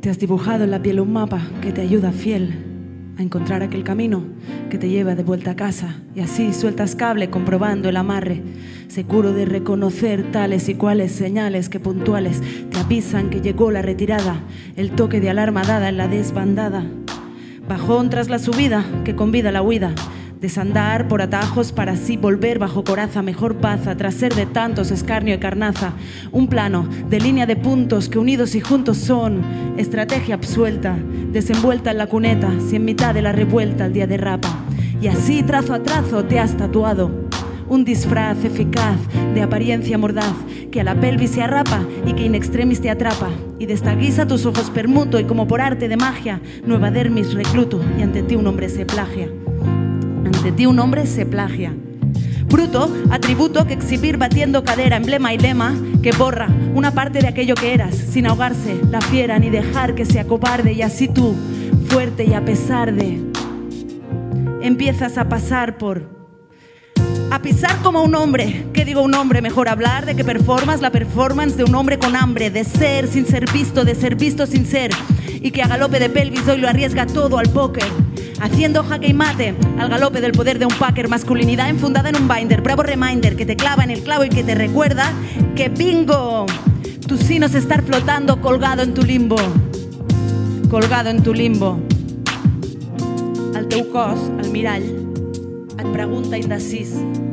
[SPEAKER 7] Te has dibujado en la piel un mapa que te ayuda fiel a encontrar aquel camino que te lleva de vuelta a casa, y así sueltas cable comprobando el amarre, seguro de reconocer tales y cuales señales que puntuales te avisan que llegó la retirada, el toque de alarma dada en la desbandada. Bajón tras la subida que convida la huida, desandar por atajos para así volver bajo coraza, mejor paza tras ser de tantos escarnio y carnaza. Un plano de línea de puntos que unidos y juntos son estrategia absuelta, desenvuelta en la cuneta, si en mitad de la revuelta el día derrapa. Y así trazo a trazo te has tatuado un disfraz eficaz de apariencia mordaz que a la pelvis se arrapa y que in extremis te atrapa, y de esta guisa tus ojos permuto y como por arte de magia nueva dermis recluto, y ante ti un hombre se plagia. Ante ti un hombre se plagia. Bruto, atributo que exhibir batiendo cadera, emblema y lema que borra una parte de aquello que eras, sin ahogarse la fiera ni dejar que se acobarde, y así tú, fuerte y a pesar de, empiezas a pasar por, a pisar como un hombre. ¿Qué digo un hombre? Mejor hablar de que performas la performance de un hombre con hambre, de ser sin ser visto, de ser visto sin ser, y que a galope de pelvis hoy lo arriesga todo al póker, haciendo jaque y mate al galope del poder de un packer. Masculinidad enfundada en un binder, bravo reminder que te clava en el clavo y que te recuerda que bingo, tu sino es estar flotando colgado en tu limbo, colgado en tu limbo. Al teu cos, al mirall, et pregunta indecís,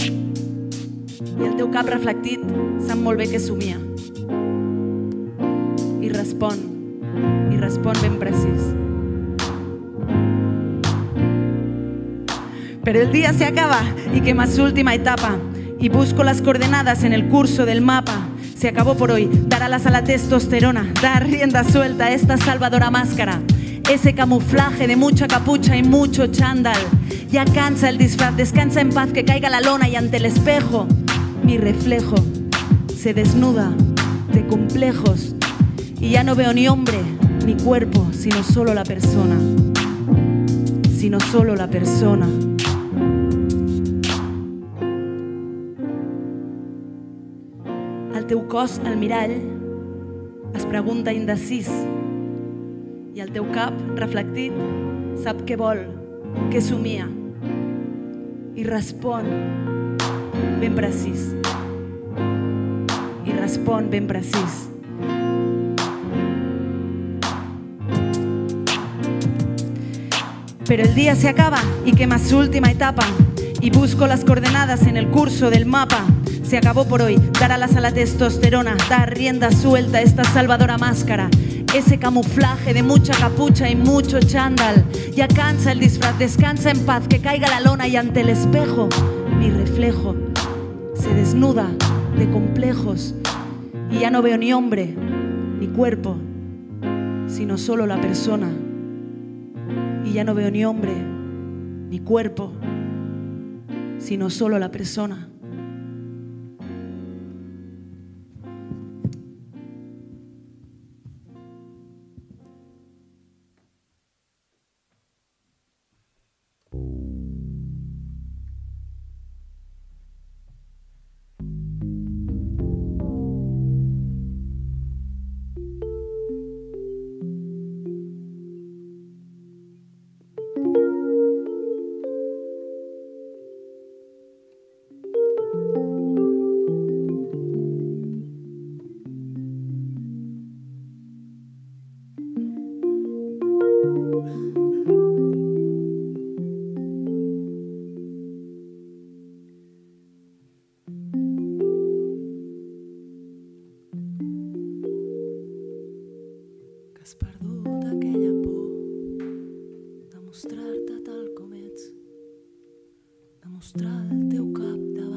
[SPEAKER 7] i el teu cap reflectit sap molt bé què somia, i respon ben precís. Pero el día se acaba y quema su última etapa, y busco las coordenadas en el curso del mapa. Se acabó por hoy, dar alas a la testosterona, dar rienda suelta a esta salvadora máscara, ese camuflaje de mucha capucha y mucho chándal. Ya cansa el disfraz, descansa en paz, que caiga la lona, y ante el espejo mi reflejo se desnuda de complejos, y ya no veo ni hombre ni cuerpo, sino solo la persona, sino solo la persona. Al teu cos, al mirall, es pregunta indecís, i el teu cap reflectit sap què vol, què somia, i respon ben precís, i respon ben precís. Pero el día se acaba y quema su última etapa, y busco las coordenadas en el curso del mapa. Se acabó por hoy, dar alas a la testosterona, dar rienda suelta a esta salvadora máscara, ese camuflaje de mucha capucha y mucho chándal. Ya cansa el disfraz, descansa en paz, que caiga la lona, y ante el espejo mi reflejo se desnuda de complejos, y ya no veo ni hombre ni cuerpo, sino solo la persona. Y ya no veo ni hombre ni cuerpo, sino solo la persona. Has perdut aquella por de mostrar-te tal com ets, de mostrar el teu cap de